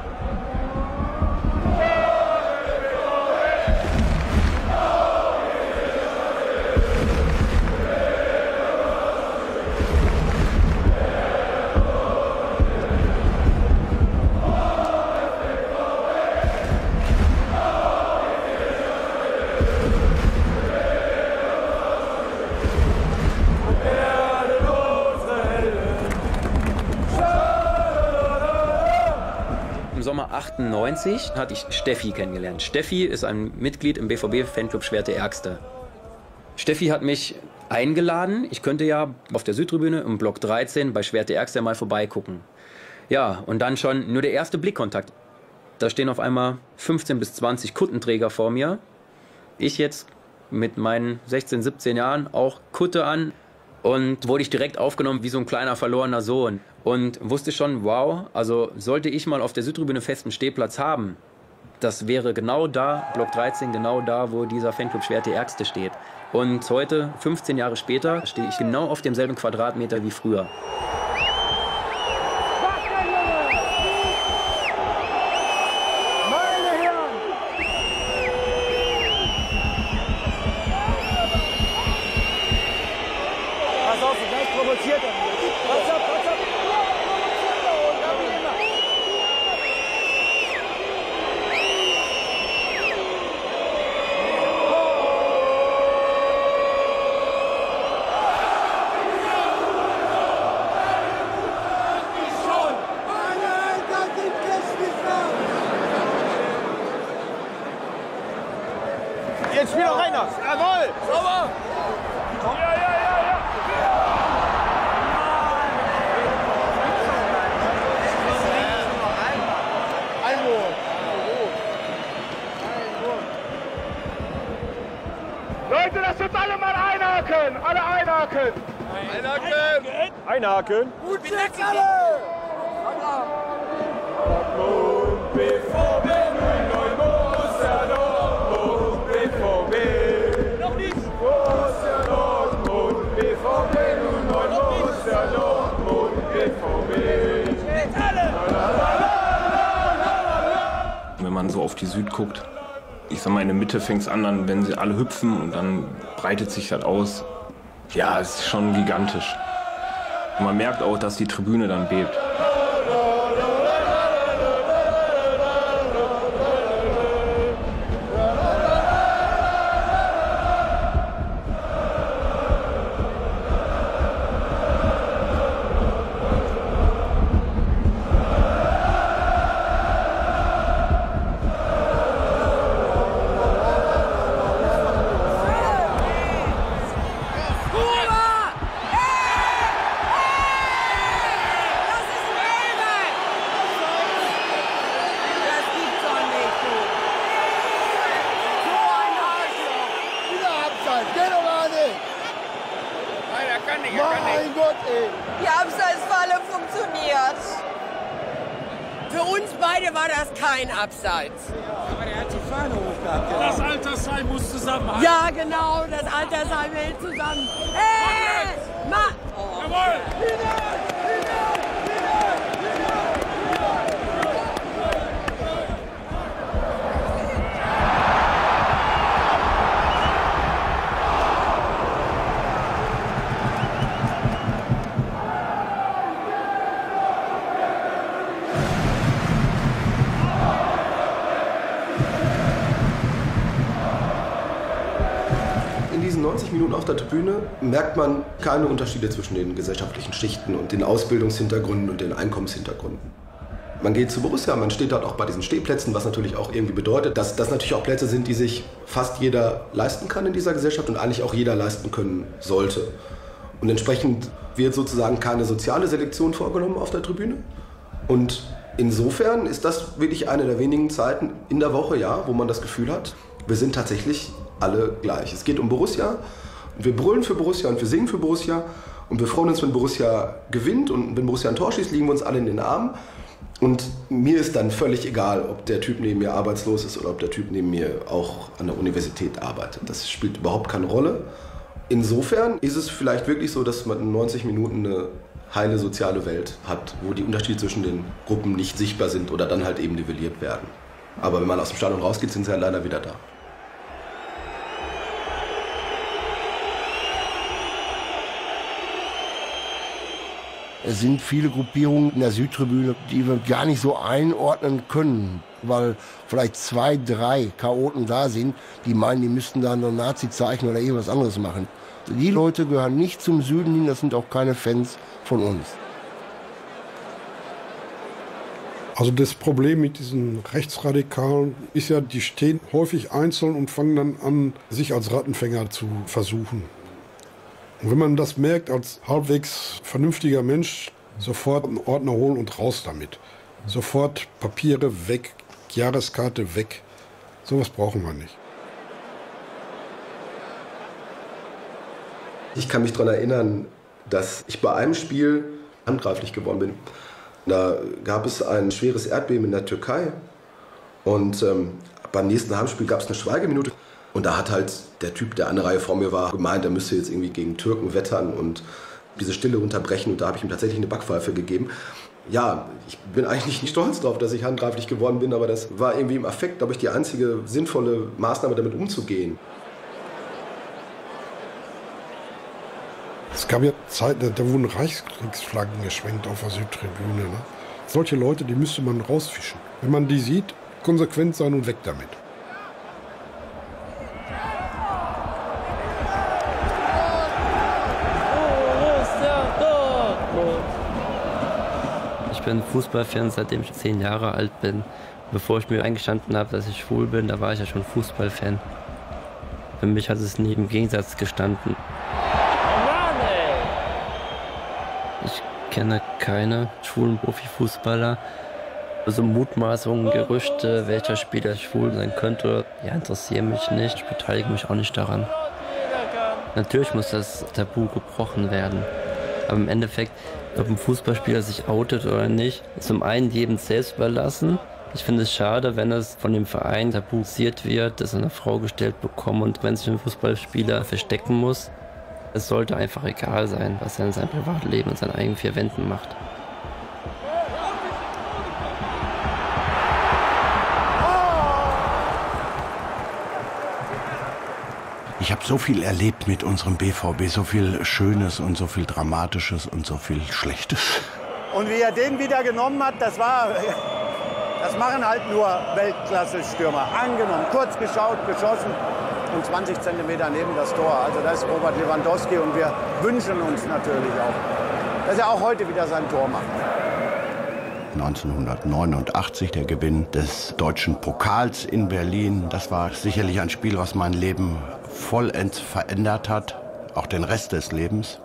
Speaker 7: Im Sommer 98 hatte ich Steffi kennengelernt. Steffi ist ein Mitglied im BVB-Fanclub Schwerte Ärgste. Steffi hat mich eingeladen. Ich könnte ja auf der Südtribüne im Block 13 bei Schwerte Ärgste mal vorbeigucken. Ja, und dann schon nur der erste Blickkontakt. Da stehen auf einmal 15 bis 20 Kuttenträger vor mir. Ich jetzt mit meinen 16, 17 Jahren auch Kutte an. Und wurde ich direkt aufgenommen wie so ein kleiner verlorener Sohn. Und wusste schon, wow, also sollte ich mal auf der Südtribüne festen Stehplatz haben, das wäre genau da, Block 13, genau da, wo dieser Fanclub Schwerte Ärgste steht. Und heute, 15 Jahre später, stehe ich genau auf demselben Quadratmeter wie früher.
Speaker 16: Jetzt spielt noch einer. Jawohl. Sauber. Ja, ja, ja, ja. Einwurf. Leute, lasst uns alle mal einhaken. Alle einhaken. Einhaken. Einhaken. Gut, jetzt alle. Und BVB 09 Borussia Dortmund, BVB. Noch nicht. Borussia Dortmund, BVB 09 Borussia Dortmund, BVB. Jetzt alle.
Speaker 2: Wenn man so auf die Süd guckt, ich sag mal, in der Mitte fängt es an, dann, wenn sie alle hüpfen und dann breitet sich das aus. Ja, es ist schon gigantisch. Und man merkt auch, dass die Tribüne dann bebt.
Speaker 10: Mein Gott, ey. Die Abseitsfalle funktioniert.
Speaker 11: Für uns beide war das kein Abseits.
Speaker 19: Aber der hat die Fahne hochgehabt. Ja. Das Altersheim muss zusammenhalten.
Speaker 11: Ja, genau, das Altersheim hält zusammen. Hey!
Speaker 19: Jawohl!
Speaker 17: In diesen 90 Minuten auf der Tribüne merkt man keine Unterschiede zwischen den gesellschaftlichen Schichten und den Ausbildungshintergründen und den Einkommenshintergründen. Man geht zu Borussia, man steht dort auch bei diesen Stehplätzen, was natürlich auch irgendwie bedeutet, dass das natürlich auch Plätze sind, die sich fast jeder leisten kann in dieser Gesellschaft und eigentlich auch jeder leisten können sollte. Und entsprechend wird sozusagen keine soziale Selektion vorgenommen auf der Tribüne. Und insofern ist das wirklich eine der wenigen Zeiten in der Woche, ja, wo man das Gefühl hat, wir sind tatsächlich alle gleich. Es geht um Borussia und wir brüllen für Borussia und wir singen für Borussia und wir freuen uns, wenn Borussia gewinnt und wenn Borussia ein Tor schießt, liegen wir uns alle in den Armen. Und mir ist dann völlig egal, ob der Typ neben mir arbeitslos ist oder ob der Typ neben mir auch an der Universität arbeitet. Das spielt überhaupt keine Rolle. Insofern ist es vielleicht wirklich so, dass man in 90 Minuten eine heile soziale Welt hat, wo die Unterschiede zwischen den Gruppen nicht sichtbar sind oder dann halt eben nivelliert werden. Aber wenn man aus dem Stadion rausgeht, sind sie ja leider wieder da.
Speaker 6: Es sind viele Gruppierungen in der Südtribüne, die wir gar nicht so einordnen können, weil vielleicht 2, 3 Chaoten da sind, die meinen, die müssten da ein Nazi-Zeichen oder irgendwas anderes machen. Die Leute gehören nicht zum Süden hin, das sind auch keine Fans von uns.
Speaker 4: Also das Problem mit diesen Rechtsradikalen ist ja, die stehen häufig einzeln und fangen dann an, sich als Rattenfänger zu versuchen. Und wenn man das merkt als halbwegs vernünftiger Mensch, sofort einen Ordner holen und raus damit. Sofort Papiere weg, Jahreskarte weg. Sowas brauchen wir nicht.
Speaker 17: Ich kann mich daran erinnern, dass ich bei einem Spiel handgreiflich geworden bin. Da gab es ein schweres Erdbeben in der Türkei und beim nächsten Heimspiel gab es eine Schweigeminute. Und da hat halt der Typ, der an der Reihe vor mir war, gemeint, er müsste jetzt irgendwie gegen Türken wettern und diese Stille unterbrechen. Und da habe ich ihm tatsächlich eine Backpfeife gegeben. Ja, ich bin eigentlich nicht stolz darauf, dass ich handgreiflich geworden bin, aber das war irgendwie im Affekt, glaube ich, die einzige sinnvolle Maßnahme, damit umzugehen.
Speaker 4: Es gab ja Zeiten, da wurden Reichskriegsflaggen geschwenkt auf der Südtribüne. Ne? Solche Leute, die müsste man rausfischen. Wenn man die sieht, konsequent sein und weg damit.
Speaker 22: Ich bin Fußballfan, seitdem ich 10 Jahre alt bin. Bevor ich mir eingestanden habe, dass ich schwul bin, da war ich ja schon Fußballfan. Für mich hat es nie im Gegensatz gestanden. Ich kenne keine schwulen Profifußballer. Also Mutmaßungen, Gerüchte, welcher Spieler schwul sein könnte, ja, interessieren mich nicht. Ich beteilige mich auch nicht daran. Natürlich muss das Tabu gebrochen werden. Aber im Endeffekt, ob ein Fußballspieler sich outet oder nicht, ist zum einen jedem selbst überlassen. Ich finde es schade, wenn es von dem Verein tabuisiert wird, dass eine Frau gestellt bekommt und wenn sich ein Fußballspieler verstecken muss. Es sollte einfach egal sein, was er in seinem Privatleben, in seinen eigenen 4 Wänden macht.
Speaker 1: Ich habe so viel erlebt mit unserem BVB, so viel Schönes und so viel Dramatisches und so viel Schlechtes.
Speaker 3: Und wie er den wieder genommen hat, das machen halt nur Weltklasse-Stürmer. Angenommen, kurz geschaut, geschossen und 20 Zentimeter neben das Tor. Also das ist Robert Lewandowski und wir wünschen uns natürlich auch, dass er auch heute wieder sein Tor macht.
Speaker 1: 1989 der Gewinn des deutschen Pokals in Berlin. Das war sicherlich ein Spiel, was mein Leben vollends verändert hat, auch den Rest des Lebens.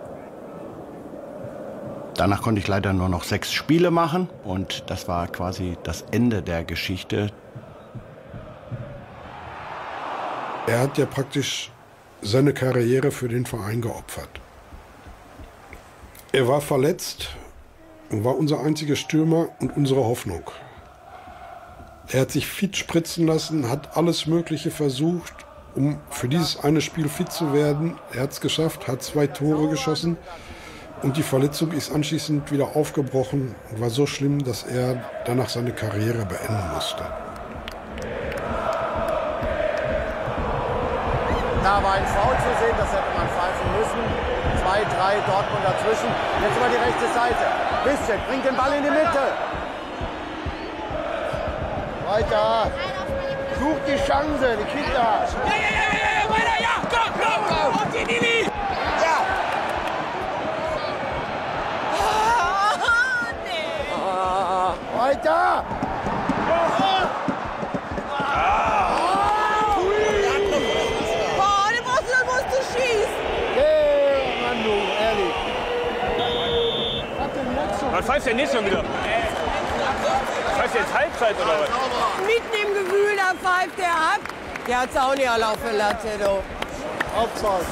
Speaker 1: Danach konnte ich leider nur noch 6 Spiele machen und das war quasi das Ende der Geschichte.
Speaker 4: Er hat ja praktisch seine Karriere für den Verein geopfert. Er war verletzt und war unser einziger Stürmer und unsere Hoffnung. Er hat sich fit spritzen lassen, hat alles Mögliche versucht, um für dieses eine Spiel fit zu werden. Er hat es geschafft, hat 2 Tore geschossen und die Verletzung ist anschließend wieder aufgebrochen und war so schlimm, dass er danach seine Karriere beenden musste.
Speaker 3: Da war ein Foul zu sehen, das hätte man pfeifen müssen. 2, 3 Dortmund dazwischen. Jetzt über die rechte Seite. Bischek bringt den Ball in die Mitte. Weiter. Sucht die Chance, die Kinder.
Speaker 19: Ja, weiter, ja, komm, auf die Lili. Ja.
Speaker 3: Oh, nee. Weiter.
Speaker 9: Boah, den musst du schießen.
Speaker 3: Hey, Mann, du, ehrlich.
Speaker 16: Was pfeift der nicht schon wieder? Pfeift jetzt Halbzeit oder was?
Speaker 9: Mitten im Gewühl, da pfeift der ab. Der hat's auch nicht laufen lassen, du.
Speaker 3: Aufzeit.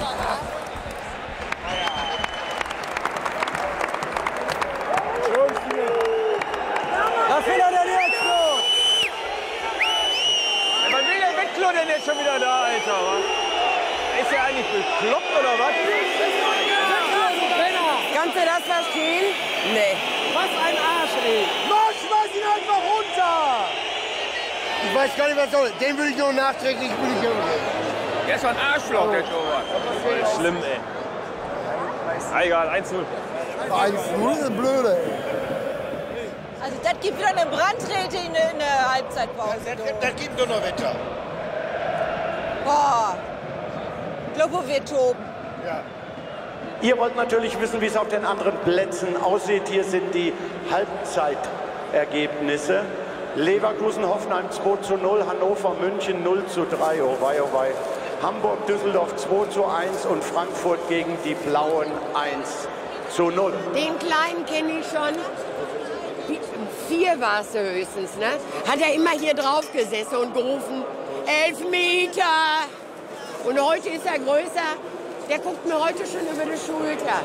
Speaker 20: Was will er denn jetzt los?
Speaker 16: Was will der Wettklo denn jetzt schon wieder da, Alter? Ist der eigentlich bekloppt oder was?
Speaker 9: Kannst du das verstehen? Nee.
Speaker 20: Was ein Arsch, ey.
Speaker 3: Los, schmeiß ihn einfach runter! Ich weiß gar nicht, was soll. Den würde ich nur nachträglich umgehen.
Speaker 16: Der ist doch ein Arschloch, der Torwart. Schlimm, ey. Egal, 1-0.
Speaker 3: 1-0 ist blöde, ey.
Speaker 8: Also das gibt wieder eine Brandrede in der Halbzeitpause.
Speaker 3: Das gibt nur noch Wetter.
Speaker 8: Boah. Globo wird toben.
Speaker 3: Ja.
Speaker 18: Ihr wollt natürlich wissen, wie es auf den anderen Plätzen aussieht. Hier sind die Halbzeitergebnisse. Leverkusen, Hoffenheim 2:0, Hannover, München 0:3. Oh wei, oh wei. Hamburg, Düsseldorf 2:1 und Frankfurt gegen die Blauen 1:0.
Speaker 9: Den Kleinen kenne ich schon. 4 war es höchstens, ne? Hat er immer hier drauf gesessen und gerufen, 11 Meter. Und heute ist er größer. Der guckt mir heute schon über die Schulter.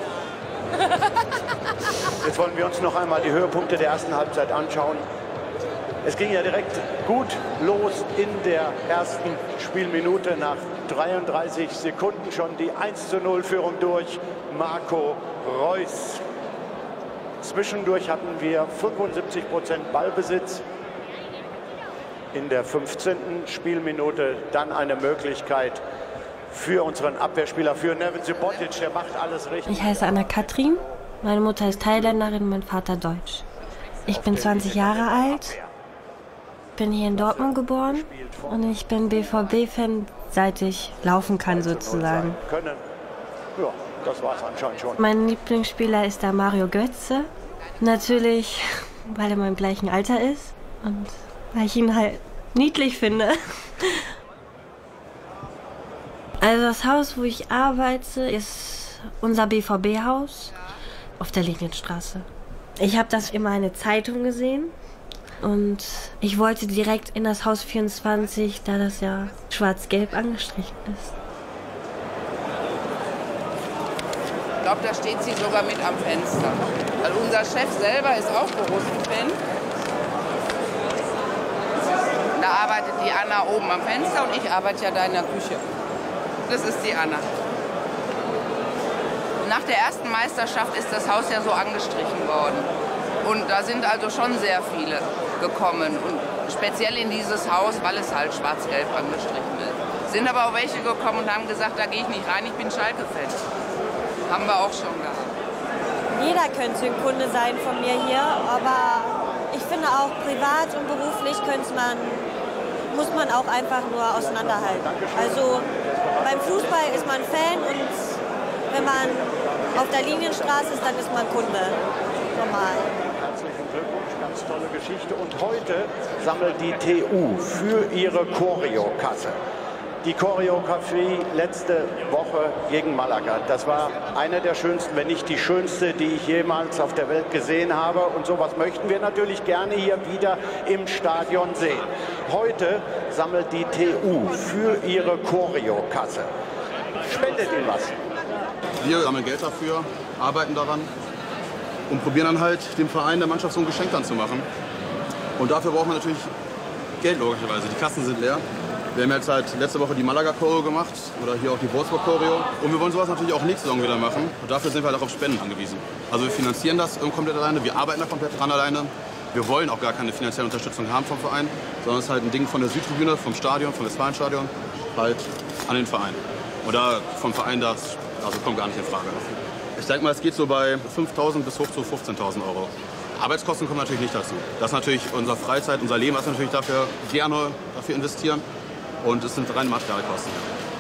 Speaker 18: Jetzt wollen wir uns noch einmal die Höhepunkte der ersten Halbzeit anschauen. Es ging ja direkt gut los in der ersten Spielminute. Nach 33 Sekunden schon die 1:0-Führung durch Marco Reus. Zwischendurch hatten wir 75% Ballbesitz. In der 15. Spielminute dann eine Möglichkeit für unseren Abwehrspieler, für Neven Subotic. Der macht alles richtig.
Speaker 23: Ich heiße Anna-Kathrin. Meine Mutter ist Thailänderin, mein Vater Deutsch. Ich bin 20 Jahre alt, bin hier in Dortmund geboren und ich bin BVB-Fan, seit ich laufen kann sozusagen.
Speaker 18: Ja, das war's anscheinend schon.
Speaker 23: Mein Lieblingsspieler ist der Mario Götze. Natürlich, weil er meinem gleichen Alter ist und weil ich ihn halt niedlich finde. Also das Haus, wo ich arbeite, ist unser BVB-Haus auf der Linienstraße. Ich habe das immer in einer Zeitung gesehen und ich wollte direkt in das Haus 24, da das ja schwarz-gelb angestrichen ist.
Speaker 24: Ich glaube, da steht sie sogar mit am Fenster. Weil unser Chef selber ist auch Borussen-Fan. Da arbeitet die Anna oben am Fenster und ich arbeite ja da in der Küche. Das ist die Anna. Nach der ersten Meisterschaft ist das Haus ja so angestrichen worden. Und da sind also schon sehr viele gekommen. Und speziell in dieses Haus, weil es halt schwarz-gelb angestrichen ist. Sind aber auch welche gekommen und haben gesagt, da gehe ich nicht rein, ich bin Schalke-Fan. Haben wir auch schon gehabt.
Speaker 8: Jeder könnte ein Kunde sein von mir hier, aber ich finde auch privat und beruflich muss man auch einfach nur auseinanderhalten. Also beim Fußball ist man Fan und wenn man auf der Linienstraße ist, dann ist man Kunde. Normal.
Speaker 18: Herzlichen Glückwunsch, ganz tolle Geschichte. Und heute sammelt die TU für ihre Choreo-Kasse. Die Choreografie letzte Woche gegen Malaga. Das war eine der schönsten, wenn nicht die schönste, die ich jemals auf der Welt gesehen habe. Und sowas möchten wir natürlich gerne hier wieder im Stadion sehen. Heute sammelt die TU für ihre Choreo-Kasse. Spendet ihnen was.
Speaker 25: Wir sammeln Geld dafür, arbeiten daran.
Speaker 5: und probieren dann halt dem Verein, der Mannschaft so ein Geschenk dann zu machen. Und dafür braucht man natürlich Geld, logischerweise. Die Kassen sind leer. Wir haben jetzt halt letzte Woche die Malaga-Choreo gemacht oder hier auch die Wolfsburg-Choreo. Und wir wollen sowas natürlich auch nächste Saison wieder machen. Und dafür sind wir halt auch auf Spenden angewiesen. Also wir finanzieren das komplett alleine, wir arbeiten da komplett dran alleine. Wir wollen auch gar keine finanzielle Unterstützung haben vom Verein, sondern es ist halt ein Ding von der Südtribüne, vom Stadion, vom Westfalenstadion, halt an den Verein. Oder vom Verein, das kommt gar nicht in Frage. Ich denke mal, es geht so bei 5.000 bis hoch zu 15.000 Euro. Arbeitskosten kommen natürlich nicht dazu. Das ist natürlich unsere Freizeit, unser Leben, was wir natürlich gerne dafür investieren. Und es sind rein Materialkosten.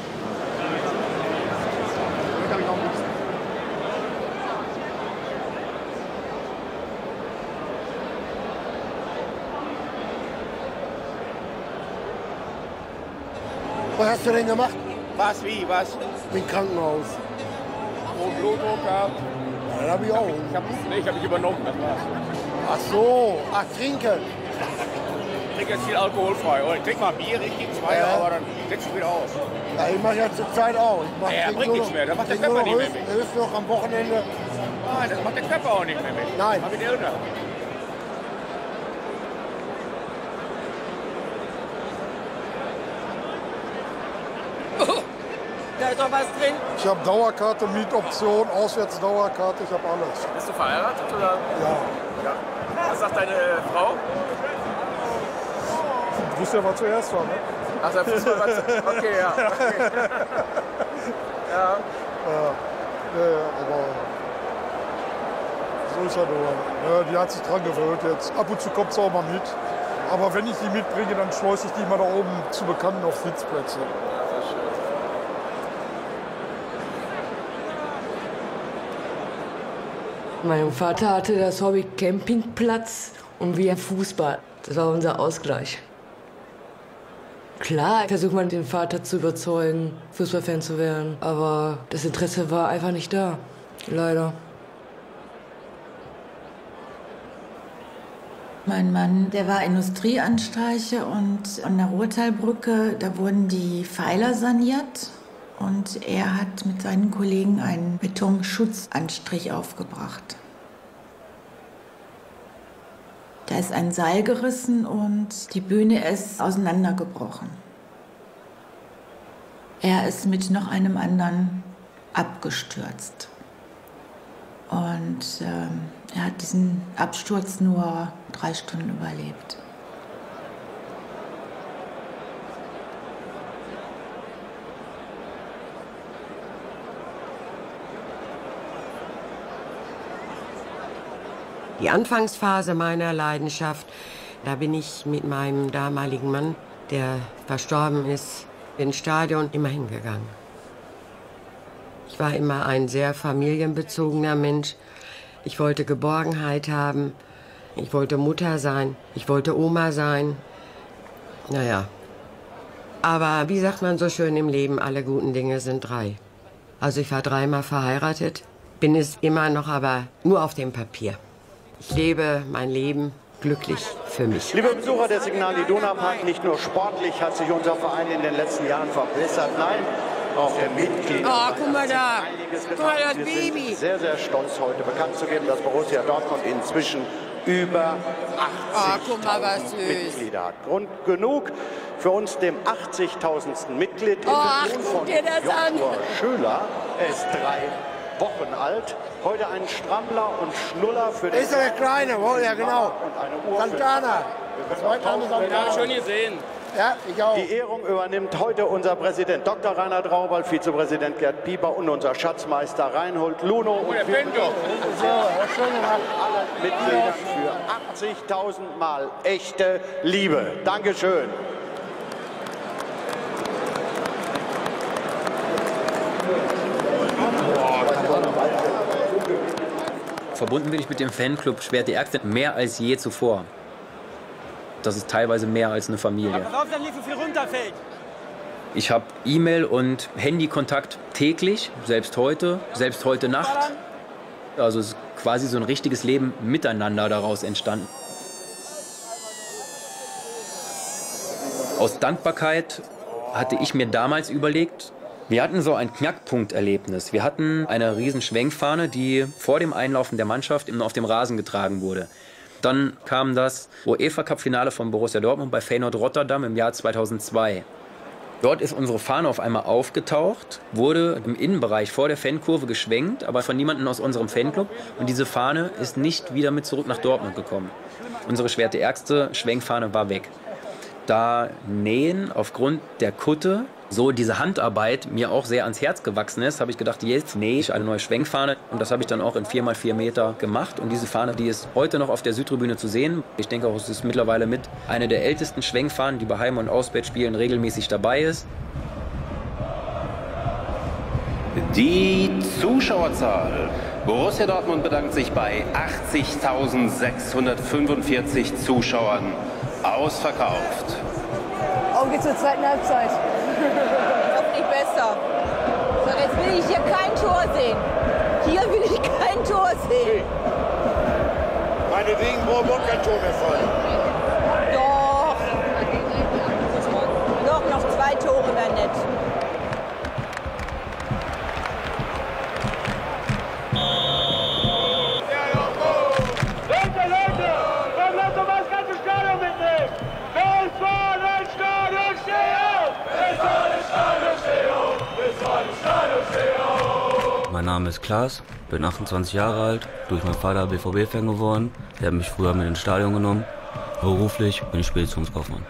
Speaker 3: Was hast du denn gemacht?
Speaker 16: Was, wie, was?
Speaker 3: Im Krankenhaus.
Speaker 16: Und Blutdruck gehabt.
Speaker 3: Ja, das hab ich auch.
Speaker 16: Ich hab mich übernommen, das war's.
Speaker 3: Ach so, trinken.
Speaker 16: Ich trinke jetzt viel alkoholfrei. Oder ich trinke mal Bier, ich trinke zwei, aber dann setze ich wieder aus.
Speaker 3: Ja, ich mache ja zur Zeit auch.
Speaker 16: Ja, bringt nichts mehr, das macht der Körper nicht mehr mit.
Speaker 3: Höchst noch am Wochenende.
Speaker 16: Nein, das macht der Körper auch nicht mehr mit.
Speaker 3: Nein.
Speaker 16: Hab ich älter.
Speaker 11: Da ist doch was drin.
Speaker 4: Ich habe Dauerkarte, Mietoption, Auswärtsdauerkarte, ich habe alles.
Speaker 16: Bist du verheiratet oder?
Speaker 4: Ja.
Speaker 16: Was sagt deine Frau?
Speaker 4: Du wusstest ja, was zuerst war, ne?
Speaker 16: Ach, der Fußball war okay, ja. Okay. Ja.
Speaker 4: Aber so ist er nur. Die hat sich dran gewöhnt jetzt. Ab und zu kommt sie auch mal mit. Aber wenn ich die mitbringe, dann schleuse ich die immer da oben zu Bekannten auf Sitzplätze.
Speaker 10: Mein Vater hatte das Hobby Campingplatz und wir Fußball. Das war unser Ausgleich. Klar versucht man den Vater zu überzeugen, Fußballfan zu werden, aber das Interesse war einfach nicht da. Leider.
Speaker 12: Mein Mann, der war Industrieanstreiche und an der Ruhrtalbrücke, da wurden die Pfeiler saniert. Und er hat mit seinen Kollegen einen Betonschutzanstrich aufgebracht. Da ist ein Seil gerissen und die Bühne ist auseinandergebrochen. Er ist mit noch einem anderen abgestürzt. Und er hat diesen Absturz nur 3 Stunden überlebt.
Speaker 11: Die Anfangsphase meiner Leidenschaft, da bin ich mit meinem damaligen Mann, der verstorben ist, ins Stadion immer hingegangen. Ich war immer ein sehr familienbezogener Mensch. Ich wollte Geborgenheit haben, ich wollte Mutter sein, ich wollte Oma sein. Naja, aber wie sagt man so schön im Leben, alle guten Dinge sind 3. Also ich war 3-mal verheiratet, bin es immer noch, aber nur auf dem Papier. Ich lebe mein Leben glücklich für mich.
Speaker 18: Liebe Besucher des Signal Iduna Park, nicht nur sportlich hat sich unser Verein in den letzten Jahren verbessert, nein, auch der Mitglied.
Speaker 11: Oh, guck mal da. Guck mal, das Baby.
Speaker 18: Wir sind sehr, sehr stolz, heute bekannt zu geben, dass Borussia Dortmund inzwischen über 80.000 Mitglieder hat. Grund genug für uns, dem 80.000. Mitglied in Person von Joshua Schöler. Er ist 3 Wochen alt. Heute ein Strammler und Schnuller für den...
Speaker 3: Ist der Kleine, ja genau. Santana.
Speaker 16: Ja, schön gesehen.
Speaker 3: Ja, ich auch.
Speaker 18: Die Ehrung übernimmt heute unser Präsident Dr. Reinhard Raubal, Vizepräsident Gerd Pieper und unser Schatzmeister Reinhold Luno. Und wir allen Mitgliedern für 80.000 Mal echte Liebe. Dankeschön.
Speaker 7: Verbunden bin ich mit dem Fanclub Schwert die Ärzte mehr als je zuvor. Das ist teilweise mehr als eine Familie.
Speaker 20: Pass auf, dass nicht so viel runterfällt.
Speaker 7: Ich habe E-Mail und Handykontakt täglich, selbst heute Nacht. Also es ist quasi so ein richtiges Leben miteinander daraus entstanden. Aus Dankbarkeit hatte ich mir damals überlegt, Wir hatten so ein Knackpunkterlebnis. Wir hatten eine riesen Schwenkfahne, die vor dem Einlaufen der Mannschaft auf dem Rasen getragen wurde. Dann kam das UEFA-Cup-Finale von Borussia Dortmund bei Feyenoord Rotterdam im Jahr 2002. Dort ist unsere Fahne auf einmal aufgetaucht, wurde im Innenbereich vor der Fankurve geschwenkt, aber von niemandem aus unserem Fanclub. Und diese Fahne ist nicht wieder mit zurück nach Dortmund gekommen. Unsere schwertärgste Schwenkfahne war weg. Da Nähen aufgrund der Kutte, so diese Handarbeit mir auch sehr ans Herz gewachsen ist, habe ich gedacht, jetzt nähe ich eine neue Schwenkfahne. Und das habe ich dann auch in 4x4 Meter gemacht. Und diese Fahne, die ist heute noch auf der Südtribüne zu sehen. Ich denke auch, es ist mittlerweile mit eine der ältesten Schwenkfahnen, die bei Heim- und Auswärtsspielen regelmäßig dabei ist.
Speaker 13: Die Zuschauerzahl. Borussia Dortmund bedankt sich bei 80.645 Zuschauern. Ausverkauft.
Speaker 10: Auf geht's zur zweiten Halbzeit.
Speaker 9: Doch nicht besser. So, jetzt will ich hier kein Tor sehen. Hier will ich kein Tor sehen.
Speaker 16: Meinetwegen brauchen wir kein Tor mehr fallen.
Speaker 9: Doch, noch 2 Tore wäre nett.
Speaker 16: Leute, komm, lass doch mal das ganze Stadion mitnehmen. Bis vor dem Stadion, steh auf! Bis vor dem Stadion, steh auf! Bis vor dem Stadion, steh auf!
Speaker 14: Mein Name ist Klaas, bin 28 Jahre alt, durch meinen Vater BVB-Fan geworden. Der hat mich früher mit ins Stadion genommen. Beruflich bin ich Speditionskaufmann.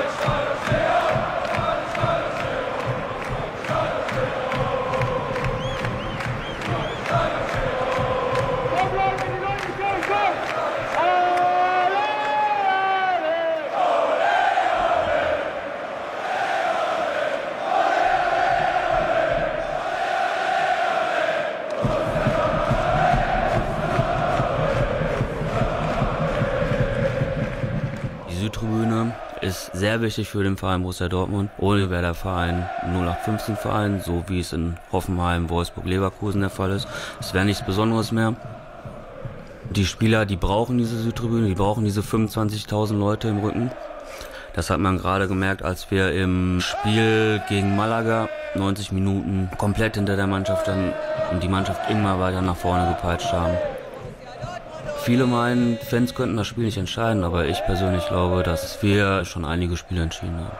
Speaker 14: Südtribüne ist sehr wichtig für den Verein Borussia Dortmund. Ohne wäre der Verein 0815-Verein, so wie es in Hoffenheim, Wolfsburg, Leverkusen der Fall ist. Es wäre nichts Besonderes mehr. Die Spieler, die brauchen diese Südtribüne, die brauchen diese 25.000 Leute im Rücken. Das hat man gerade gemerkt, als wir im Spiel gegen Malaga 90 Minuten komplett hinter der Mannschaft standen und die Mannschaft immer weiter nach vorne gepeitscht haben. Viele meinen, Fans könnten das Spiel nicht entscheiden, aber ich persönlich glaube, dass wir schon einige Spiele entschieden haben.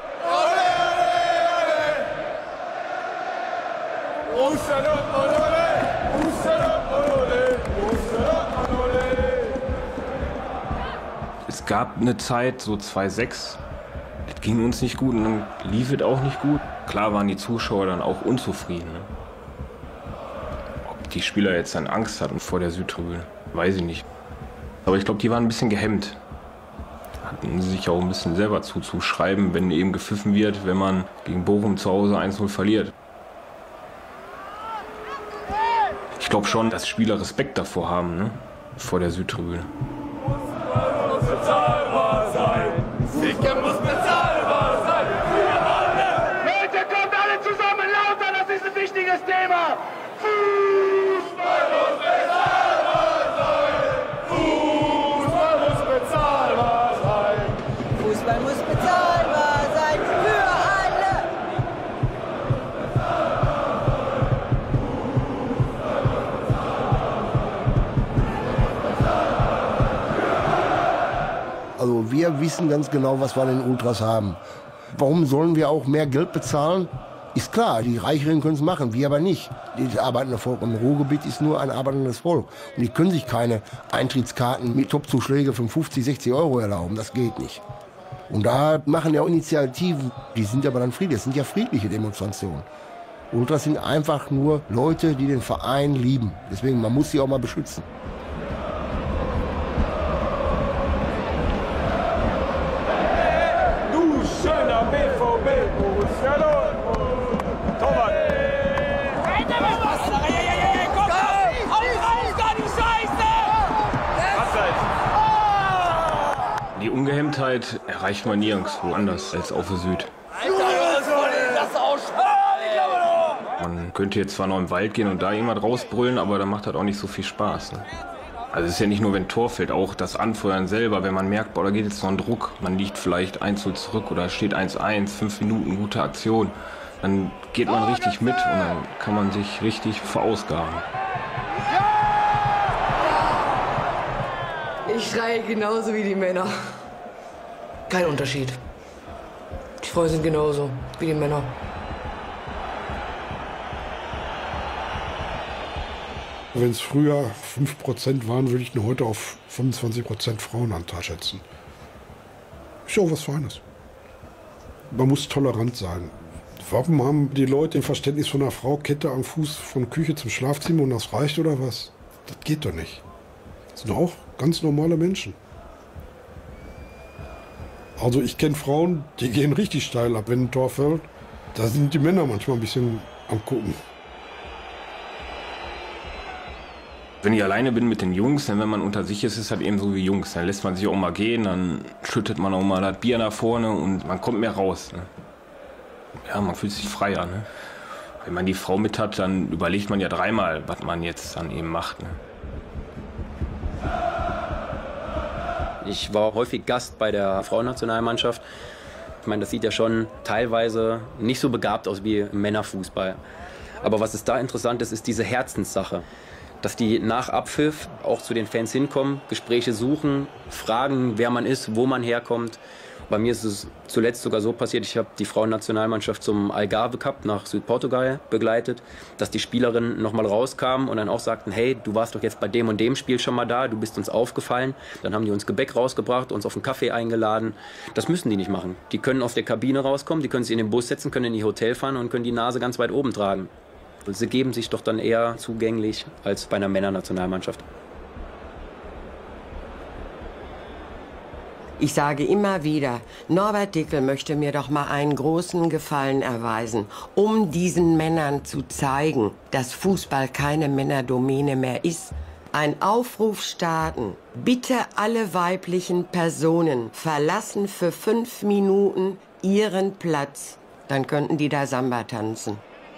Speaker 2: Es gab eine Zeit, so 2006, das ging uns nicht gut und dann lief es auch nicht gut. Klar waren die Zuschauer dann auch unzufrieden. Ne? Ob die Spieler jetzt dann Angst hatten vor der Südtribüne, weiß ich nicht. Aber ich glaube, die waren ein bisschen gehemmt. Hatten sich auch ein bisschen selber zuzuschreiben, wenn eben gepfiffen wird, wenn man gegen Bochum zu Hause 1-0 verliert. Ich glaube schon, dass Spieler Respekt davor haben, ne? Vor der Südtribüne.
Speaker 16: Muss bezahlbar sein. Sicher muss bezahlbar sein. Für alle. Leute, kommt alle zusammen lauter, das ist ein wichtiges Thema. Fußball muss bezahlbar sein. Fußball muss bezahlbar sein.
Speaker 9: Fußball muss bezahlbar sein für alle.
Speaker 6: Also wir wissen ganz genau, was wir an den Ultras haben. Warum sollen wir auch mehr Geld bezahlen? Ist klar, die Reicheren können es machen, wir aber nicht. Das arbeitende Volk im Ruhrgebiet ist nur ein arbeitendes Volk. Und die können sich keine Eintrittskarten mit Topzuschläge von 50, 60 Euro erlauben. Das geht nicht. Und da machen ja auch Initiativen, die sind aber dann friedlich. Das sind ja friedliche Demonstrationen. Ultras sind einfach nur Leute, die den Verein lieben. Deswegen, man muss sie auch mal beschützen.
Speaker 16: Du schöner BVB, Borussia Dortmund. Torwart.
Speaker 2: Die Ungehemmtheit erreicht man nirgendwo anders als auf der Süd. Man könnte jetzt zwar noch im Wald gehen und da jemand rausbrüllen, aber dann macht das auch nicht so viel Spaß. Ne? Also es ist ja nicht nur, wenn Tor fällt, auch das Anfeuern selber, wenn man merkt, boah, da geht jetzt noch ein Druck, man liegt vielleicht 1-0 zurück oder steht 1-1, 5 Minuten, gute Aktion. dann geht man richtig mit und dann kann man sich richtig verausgaben.
Speaker 10: Ich schreie genauso wie die Männer. Kein Unterschied. Die Frauen sind genauso wie die Männer.
Speaker 4: Wenn es früher 5% waren, würde ich ihn heute auf 25% Frauenanteil schätzen. Ist ja auch was Feines. Man muss tolerant sein. Warum haben die Leute ein Verständnis von einer Frau Kette am Fuß von Küche zum Schlafzimmer und das reicht oder was? Das geht doch nicht. Das sind auch ganz normale Menschen. Also ich kenne Frauen, die gehen richtig steil ab, wenn ein Tor fällt. Da sind die Männer manchmal ein bisschen am Gucken.
Speaker 2: Wenn ich alleine bin mit den Jungs, dann wenn man unter sich ist, ist es halt eben so wie Jungs. Dann lässt man sich auch mal gehen, dann schüttet man auch mal das Bier nach vorne und man kommt mehr raus. Ne? Ja, man fühlt sich freier. Ne? Wenn man die Frau mit hat, dann überlegt man ja dreimal, was man jetzt dann eben macht. Ne?
Speaker 7: Ich war häufig Gast bei der Frauennationalmannschaft. Ich meine, das sieht ja schon teilweise nicht so begabt aus wie im Männerfußball. Aber was ist da interessant ist, ist diese Herzenssache. Dass die nach Abpfiff auch zu den Fans hinkommen, Gespräche suchen, fragen, wer man ist, wo man herkommt. Bei mir ist es zuletzt sogar so passiert, ich habe die Frauennationalmannschaft zum Algarve Cup nach Südportugal begleitet, dass die Spielerinnen nochmal rauskamen und dann auch sagten, hey, du warst doch jetzt bei dem und dem Spiel schon mal da, du bist uns aufgefallen. Dann haben die uns Gebäck rausgebracht, uns auf einen Kaffee eingeladen. Das müssen die nicht machen. Die können aus der Kabine rauskommen, die können sich in den Bus setzen, können in die Hotel fahren und können die Nase ganz weit oben tragen. Sie geben sich doch dann eher zugänglich als bei einer Männernationalmannschaft.
Speaker 11: Ich sage immer wieder, Norbert Dickel möchte mir doch mal einen großen Gefallen erweisen, um diesen Männern zu zeigen, dass Fußball keine Männerdomäne mehr ist. Ein Aufruf starten. Bitte alle weiblichen Personen verlassen für 5 Minuten ihren Platz. Dann könnten die da Samba tanzen.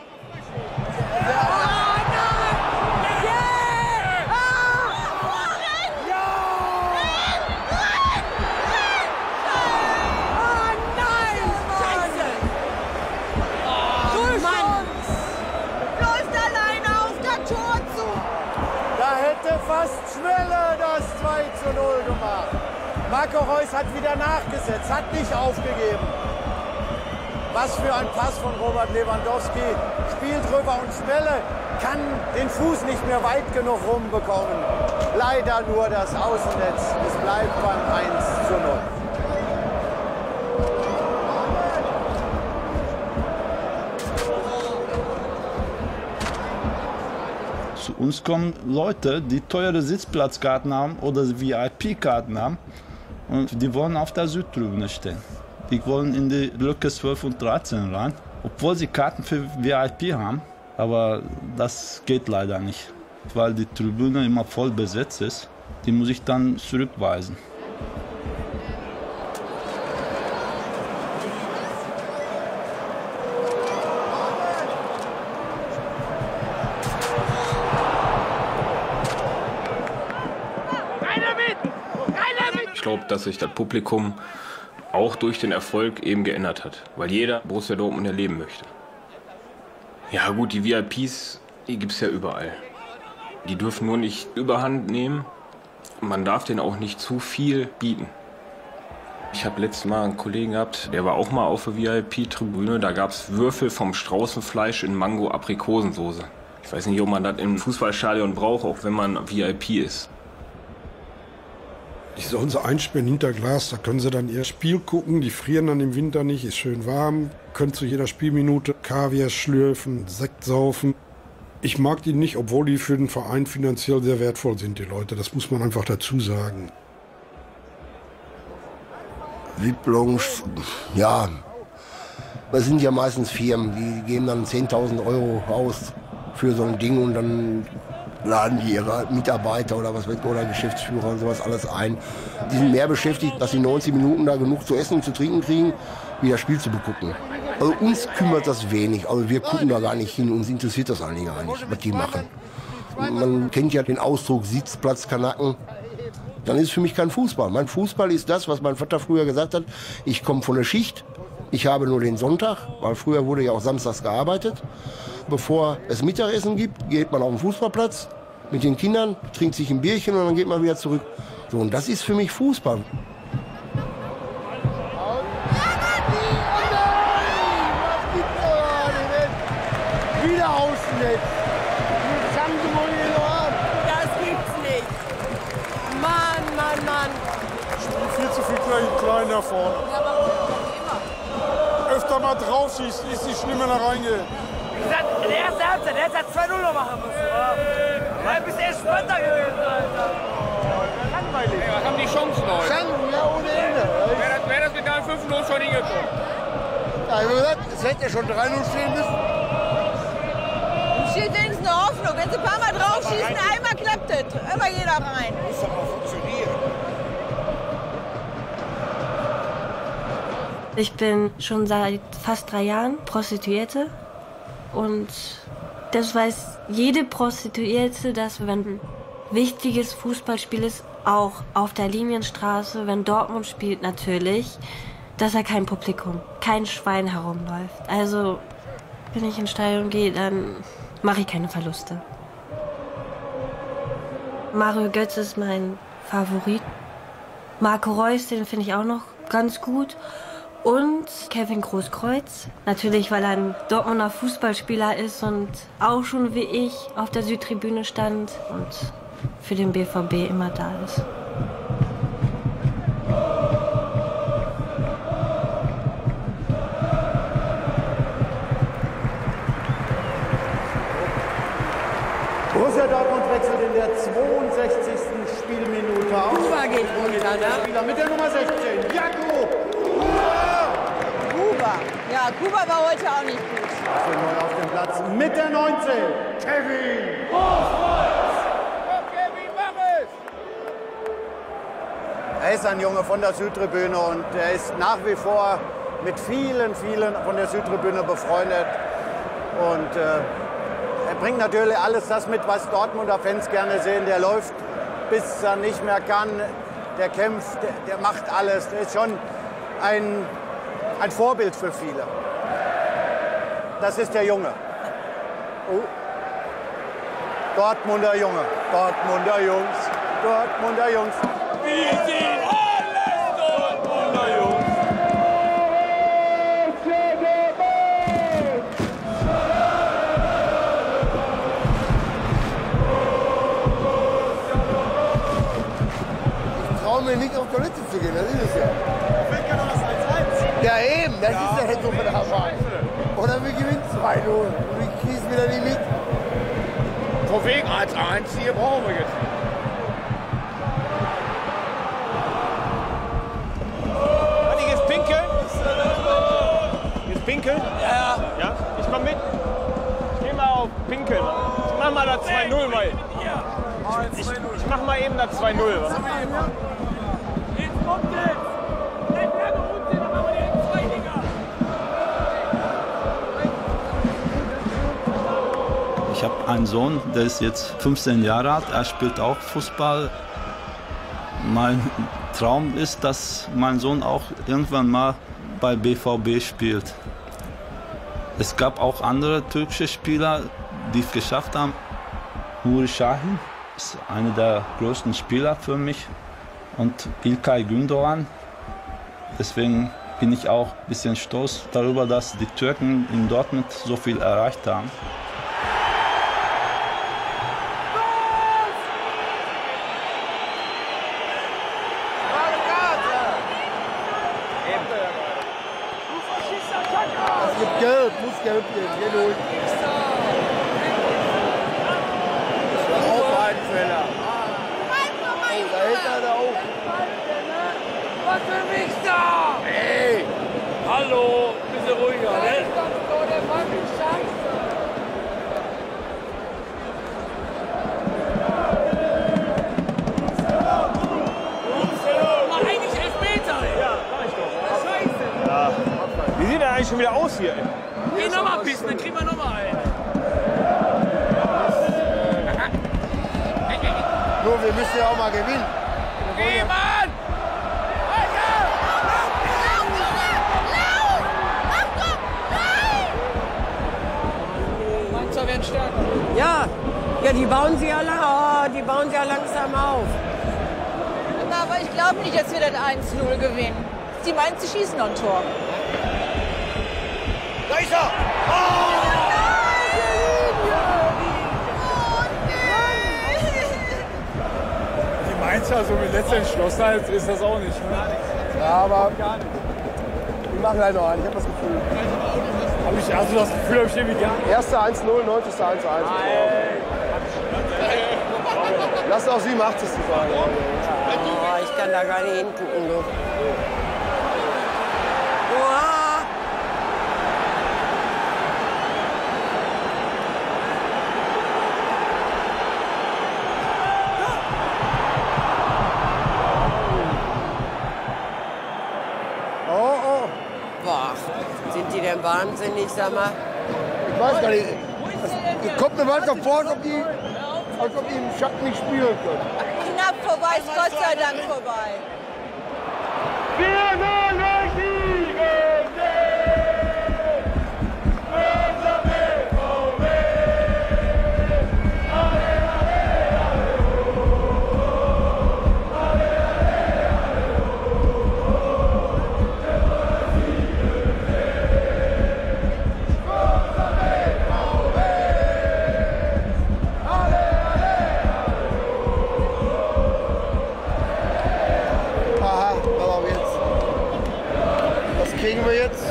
Speaker 3: Fast Schwelle das 2:0 gemacht. Marco Reus hat wieder nachgesetzt, hat nicht aufgegeben. Was für ein Pass von Robert Lewandowski. Spielt rüber und Schwelle kann den Fuß nicht mehr weit genug rumbekommen. Leider nur das Außennetz. Es bleibt beim 1:0.
Speaker 15: Zu uns kommen Leute, die teure Sitzplatzkarten haben oder VIP-Karten haben und die wollen auf der Südtribüne stehen. Die wollen in die Blöcke 12 und 13 rein, obwohl sie Karten für VIP haben. Aber das geht leider nicht, weil die Tribüne immer voll besetzt ist. Die muss ich dann zurückweisen.
Speaker 2: Ich glaube, dass sich das Publikum auch durch den Erfolg eben geändert hat, weil jeder Borussia Dortmund erleben möchte. Ja gut, die VIPs, die gibt es ja überall. Die dürfen nur nicht Überhand nehmen und man darf denen auch nicht zu viel bieten. Ich habe letztes Mal einen Kollegen gehabt, der war auch mal auf der VIP-Tribüne, da gab es Würfel vom Straußenfleisch in Mango-Aprikosensoße. Ich weiß nicht, ob man das im Fußballstadion braucht, auch wenn man VIP ist.
Speaker 4: Die sollen sie einsperren hinter Glas, da können sie dann ihr Spiel gucken, die frieren dann im Winter nicht, ist schön warm, können zu jeder Spielminute Kaviar schlürfen, Sekt saufen. Ich mag die nicht, obwohl die für den Verein finanziell sehr wertvoll sind, die Leute, das muss man einfach dazu sagen.
Speaker 6: VIP-Lounge, ja, das sind ja meistens Firmen, die geben dann 10.000 € aus für so ein Ding und dann laden die ihre Mitarbeiter oder was weiß, oder Geschäftsführer und sowas alles ein. Die sind mehr beschäftigt, dass sie 90 Minuten da genug zu essen und zu trinken kriegen, wie das Spiel zu begucken. Also uns kümmert das wenig, also wir gucken da gar nicht hin, uns interessiert das eigentlich gar nicht, was die machen. Man kennt ja den Ausdruck Sitzplatzkanacken. Dann ist es für mich kein Fußball. Mein Fußball ist das, was mein Vater früher gesagt hat. Ich komme von der Schicht Ich habe nur den Sonntag, weil früher wurde ja auch samstags gearbeitet. Bevor es Mittagessen gibt, geht man auf den Fußballplatz mit den Kindern, trinkt sich ein Bierchen und dann geht man wieder zurück. So, und das ist für mich Fußball.
Speaker 3: Wieder außen jetzt.
Speaker 9: Das gibt's nicht. Mann, Mann, Mann.
Speaker 1: Viel zu viel klein da vorne. Öfter mal drauf schießen, ist nicht schlimm, wenn er reingeht.
Speaker 16: Wie gesagt, in der ersten Halbzeit, der hätte 2-0 noch machen müssen. Ja, ein bisschen entspannter gewesen, Alter. Langweilig. Ja, was haben die Chancen noch?
Speaker 3: Chancen, ja, ohne Ende.
Speaker 16: Wäre das mit deinem 5-0 schon hingekommen?
Speaker 3: Ja, ich habe gesagt, es hätte ja schon 3-0 stehen müssen.
Speaker 12: Steht wenigstens eine Hoffnung. Wenn sie ein paar Mal drauf schießen, einmal klappt es. Immer jeder rein.
Speaker 3: Muss doch mal funktionieren.
Speaker 23: Ich bin schon seit fast 3 Jahren Prostituierte und das weiß jede Prostituierte, dass wenn ein wichtiges Fußballspiel ist, auch auf der Linienstraße, wenn Dortmund spielt natürlich, dass da kein Publikum, kein Schwein herumläuft. Also wenn ich ins Stadion gehe, dann mache ich keine Verluste. Mario Götze ist mein Favorit. Marco Reus, den finde ich auch noch ganz gut. Und Kevin Großkreuz, natürlich, weil er ein Dortmunder Fußballspieler ist und auch schon wie ich auf der Südtribüne stand und für den BVB immer da ist.
Speaker 18: Borussia Dortmund wechselt in der 62. Spielminute aus.
Speaker 9: Kuba geht runter, ne?
Speaker 18: Spieler mit der Nummer 16, Jakob.
Speaker 12: Kuba. Ja, Kuba war heute auch nicht gut.
Speaker 18: Dafür neu auf dem Platz mit der 19, Kevin. Er ist ein Junge von der Südtribüne und er ist nach wie vor mit vielen von der Südtribüne befreundet. Und er bringt natürlich alles das mit, was Dortmunder Fans gerne sehen. Der läuft, bis er nicht mehr kann. Der kämpft, der macht alles. Der ist schon ein Vorbild für viele. Das ist der Junge. Oh. Dortmunder Junge. Dortmunder Jungs. Dortmunder Jungs.
Speaker 16: Wir sind alles Dortmunder Jungs.
Speaker 3: Ich traue mir nicht auf Toilette zu gehen, das ist es ja. Ja eben, das ist ja nicht so für der Hawaii. Oder wir gewinnen 2-0 und wir kriegen wieder nicht mit.
Speaker 16: Von wegen 1-1, hier brauchen wir jetzt. Warte, jetzt pinkeln? Jetzt pinkeln? Ja. Ja? Ich komm mit. Ich geh mal auf pinkeln. Ich mach mal das 2-0, weil. Ich mach mal eben das 2-0. Jetzt kommt es!
Speaker 15: Ich habe einen Sohn, der ist jetzt 15 Jahre alt, er spielt auch Fußball. Mein Traum ist, dass mein Sohn auch irgendwann mal bei BVB spielt. Es gab auch andere türkische Spieler, die es geschafft haben. Nuri Sahin ist einer der größten Spieler für mich und İlkay Gündoğan. Deswegen bin ich auch ein bisschen stolz darüber, dass die Türken in Dortmund so viel erreicht haben.
Speaker 3: Es gibt Gelb, muss Gelb geben, geh durch. Aufeinfäller. Oh, da hält er da auch.
Speaker 16: Was für mich da?
Speaker 3: Hey!
Speaker 16: Hallo, bisschen ruhiger, ne? Der macht die Scheiße. Mach eigentlich Elfmeter, ey. Ja, mach ich doch. Scheiße.
Speaker 1: Ja. Wie sieht der eigentlich schon wieder aus hier? Ey?
Speaker 16: Geh nochmal pissen, dann kriegen wir nochmal einen.
Speaker 3: Nur, wir müssen ja auch mal gewinnen.
Speaker 16: Geh, Mann!
Speaker 9: bisschen stärker.
Speaker 11: Ja, die bauen sie ja langsam auf.
Speaker 17: Aber ich glaube nicht, dass wir das 1-0 gewinnen. Sie meint, sie schießen noch ein Tor.
Speaker 16: Da ist er!
Speaker 1: Die Mainzer, so mit letzter Entschlossenheit ist das auch nicht. Ne?
Speaker 3: Ja, aber die machen halt noch einen, ich habe das Gefühl.
Speaker 1: Also das Gefühl habe ich irgendwie gar nicht.
Speaker 3: Erster 1-0, 90. 1-1. Lass auch 87. sein.
Speaker 11: Oh, ich kann da gar nicht hingucken, du. Oha! Boah, sind die denn wahnsinnig, sag mal?
Speaker 3: Ich weiß gar nicht. Es kommt mir weiter vor, als ob die im Schatten nicht spielen können.
Speaker 17: Knapp vorbei, ist Gott sei Dank vorbei.
Speaker 16: Wir wollen Siegen sehen! Unser BVB! Alle, alle,
Speaker 3: Aha, pass auf jetzt. Was kriegen wir jetzt?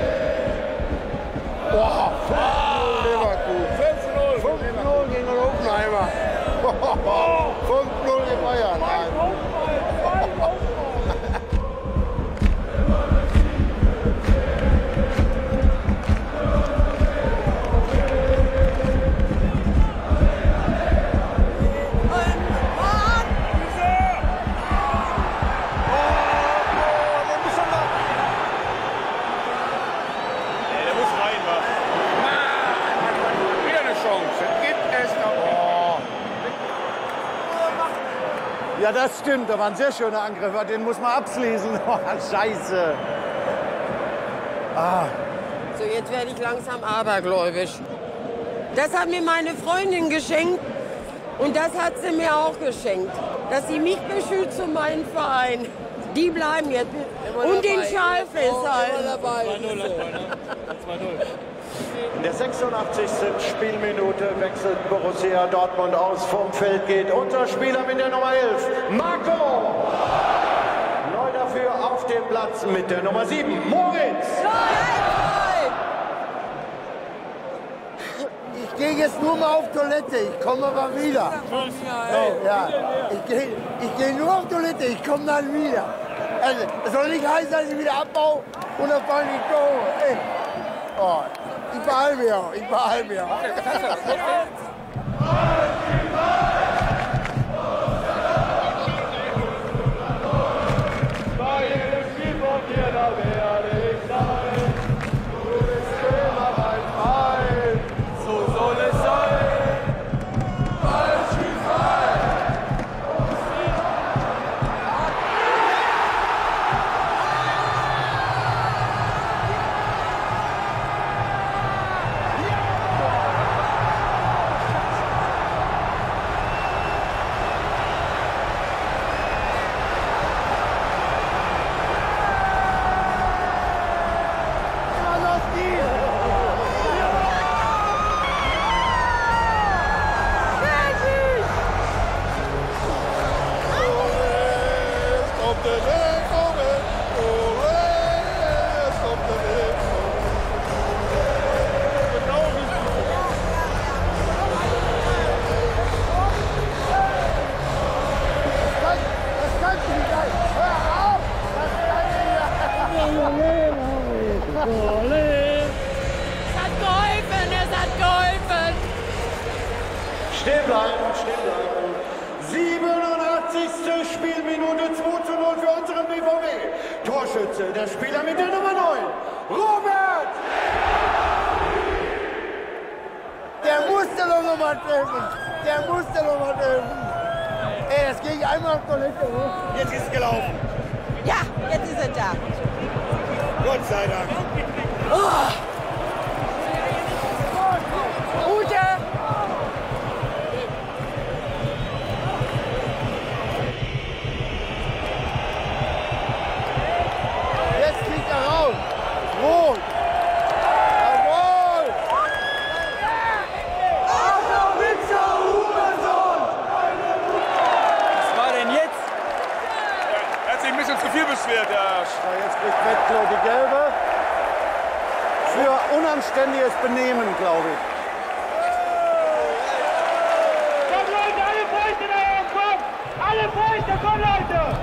Speaker 3: Boah, 5-0 Leverkusen. 5-0 gegen den Hoffenheimer. 5-0 gegen Bayern. Nein.
Speaker 1: Der muss rein, was? Wieder eine Chance. Gibt es noch.
Speaker 18: Ja, das stimmt. Da war ein sehr schöner Angriff. Den muss man abschließen. Oh, Scheiße. Ah.
Speaker 11: So, jetzt werde ich langsam abergläubisch. Das hat mir meine Freundin geschenkt und das hat sie mir auch geschenkt. Dass sie mich beschützt und meinen Verein. Die bleiben jetzt. Und den Schal festhalten.
Speaker 18: In der 86. Spielminute wechselt Borussia Dortmund aus. Vom Feld geht unser Spieler mit der Nummer 11, Marco. Neu dafür auf dem Platz mit der Nummer 7, Moritz.
Speaker 3: Ich gehe jetzt nur mal auf Toilette, ich komme aber wieder. Oh, ja. Ich gehe nur auf Toilette, ich komme dann wieder. Also, es soll nicht heißen, dass ich wieder abbaue und dann fallen die Tore. Ey. Oh, ich behalte mich auch, ich behalte mich auch.
Speaker 16: Bei jedem Spiel von dir, da werde ich sein. Du bist immer mein Verein. So soll es sein. Ball schießt rein.
Speaker 18: Stehen bleiben, stehen bleiben. 87. Spielminute 2:0 für unseren BVB. Torschütze, der Spieler mit der Nummer 9, Robert!
Speaker 3: Der musste noch mal treffen. Der musste noch mal treffen. Ey, das ging einmal auf Toilette.
Speaker 16: Jetzt ist es gelaufen.
Speaker 17: Ja, jetzt ist er da.
Speaker 16: Gott sei Dank.
Speaker 17: Oh. Ute!
Speaker 16: bisschen zu viel beschwert, Herr.
Speaker 3: So, jetzt kriegt Wettklo die gelbe. Für unanständiges Benehmen, glaube ich.
Speaker 16: Komm, Leute, alle Feuchte da oben, komm! Alle Feuchte, komm, Leute!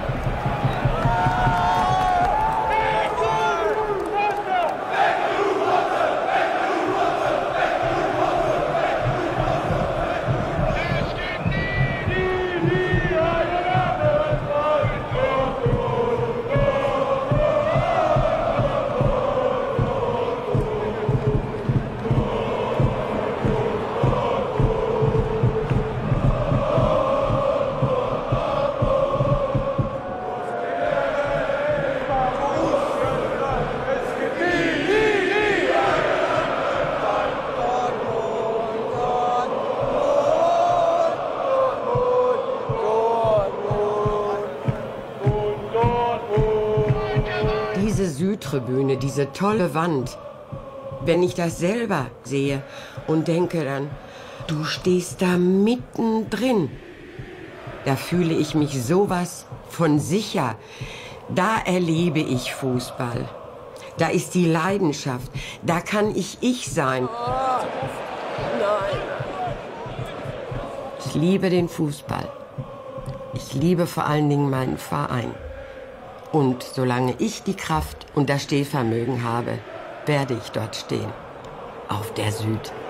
Speaker 11: Diese Südtribüne, diese tolle Wand, wenn ich das selber sehe und denke dann, du stehst da mittendrin, da fühle ich mich sowas von sicher. Da erlebe ich Fußball. Da ist die Leidenschaft. Da kann ich sein. Ich liebe den Fußball. Ich liebe vor allen Dingen meinen Verein. Und solange ich die Kraft und das Stehvermögen habe, werde ich dort stehen. Auf der Süd.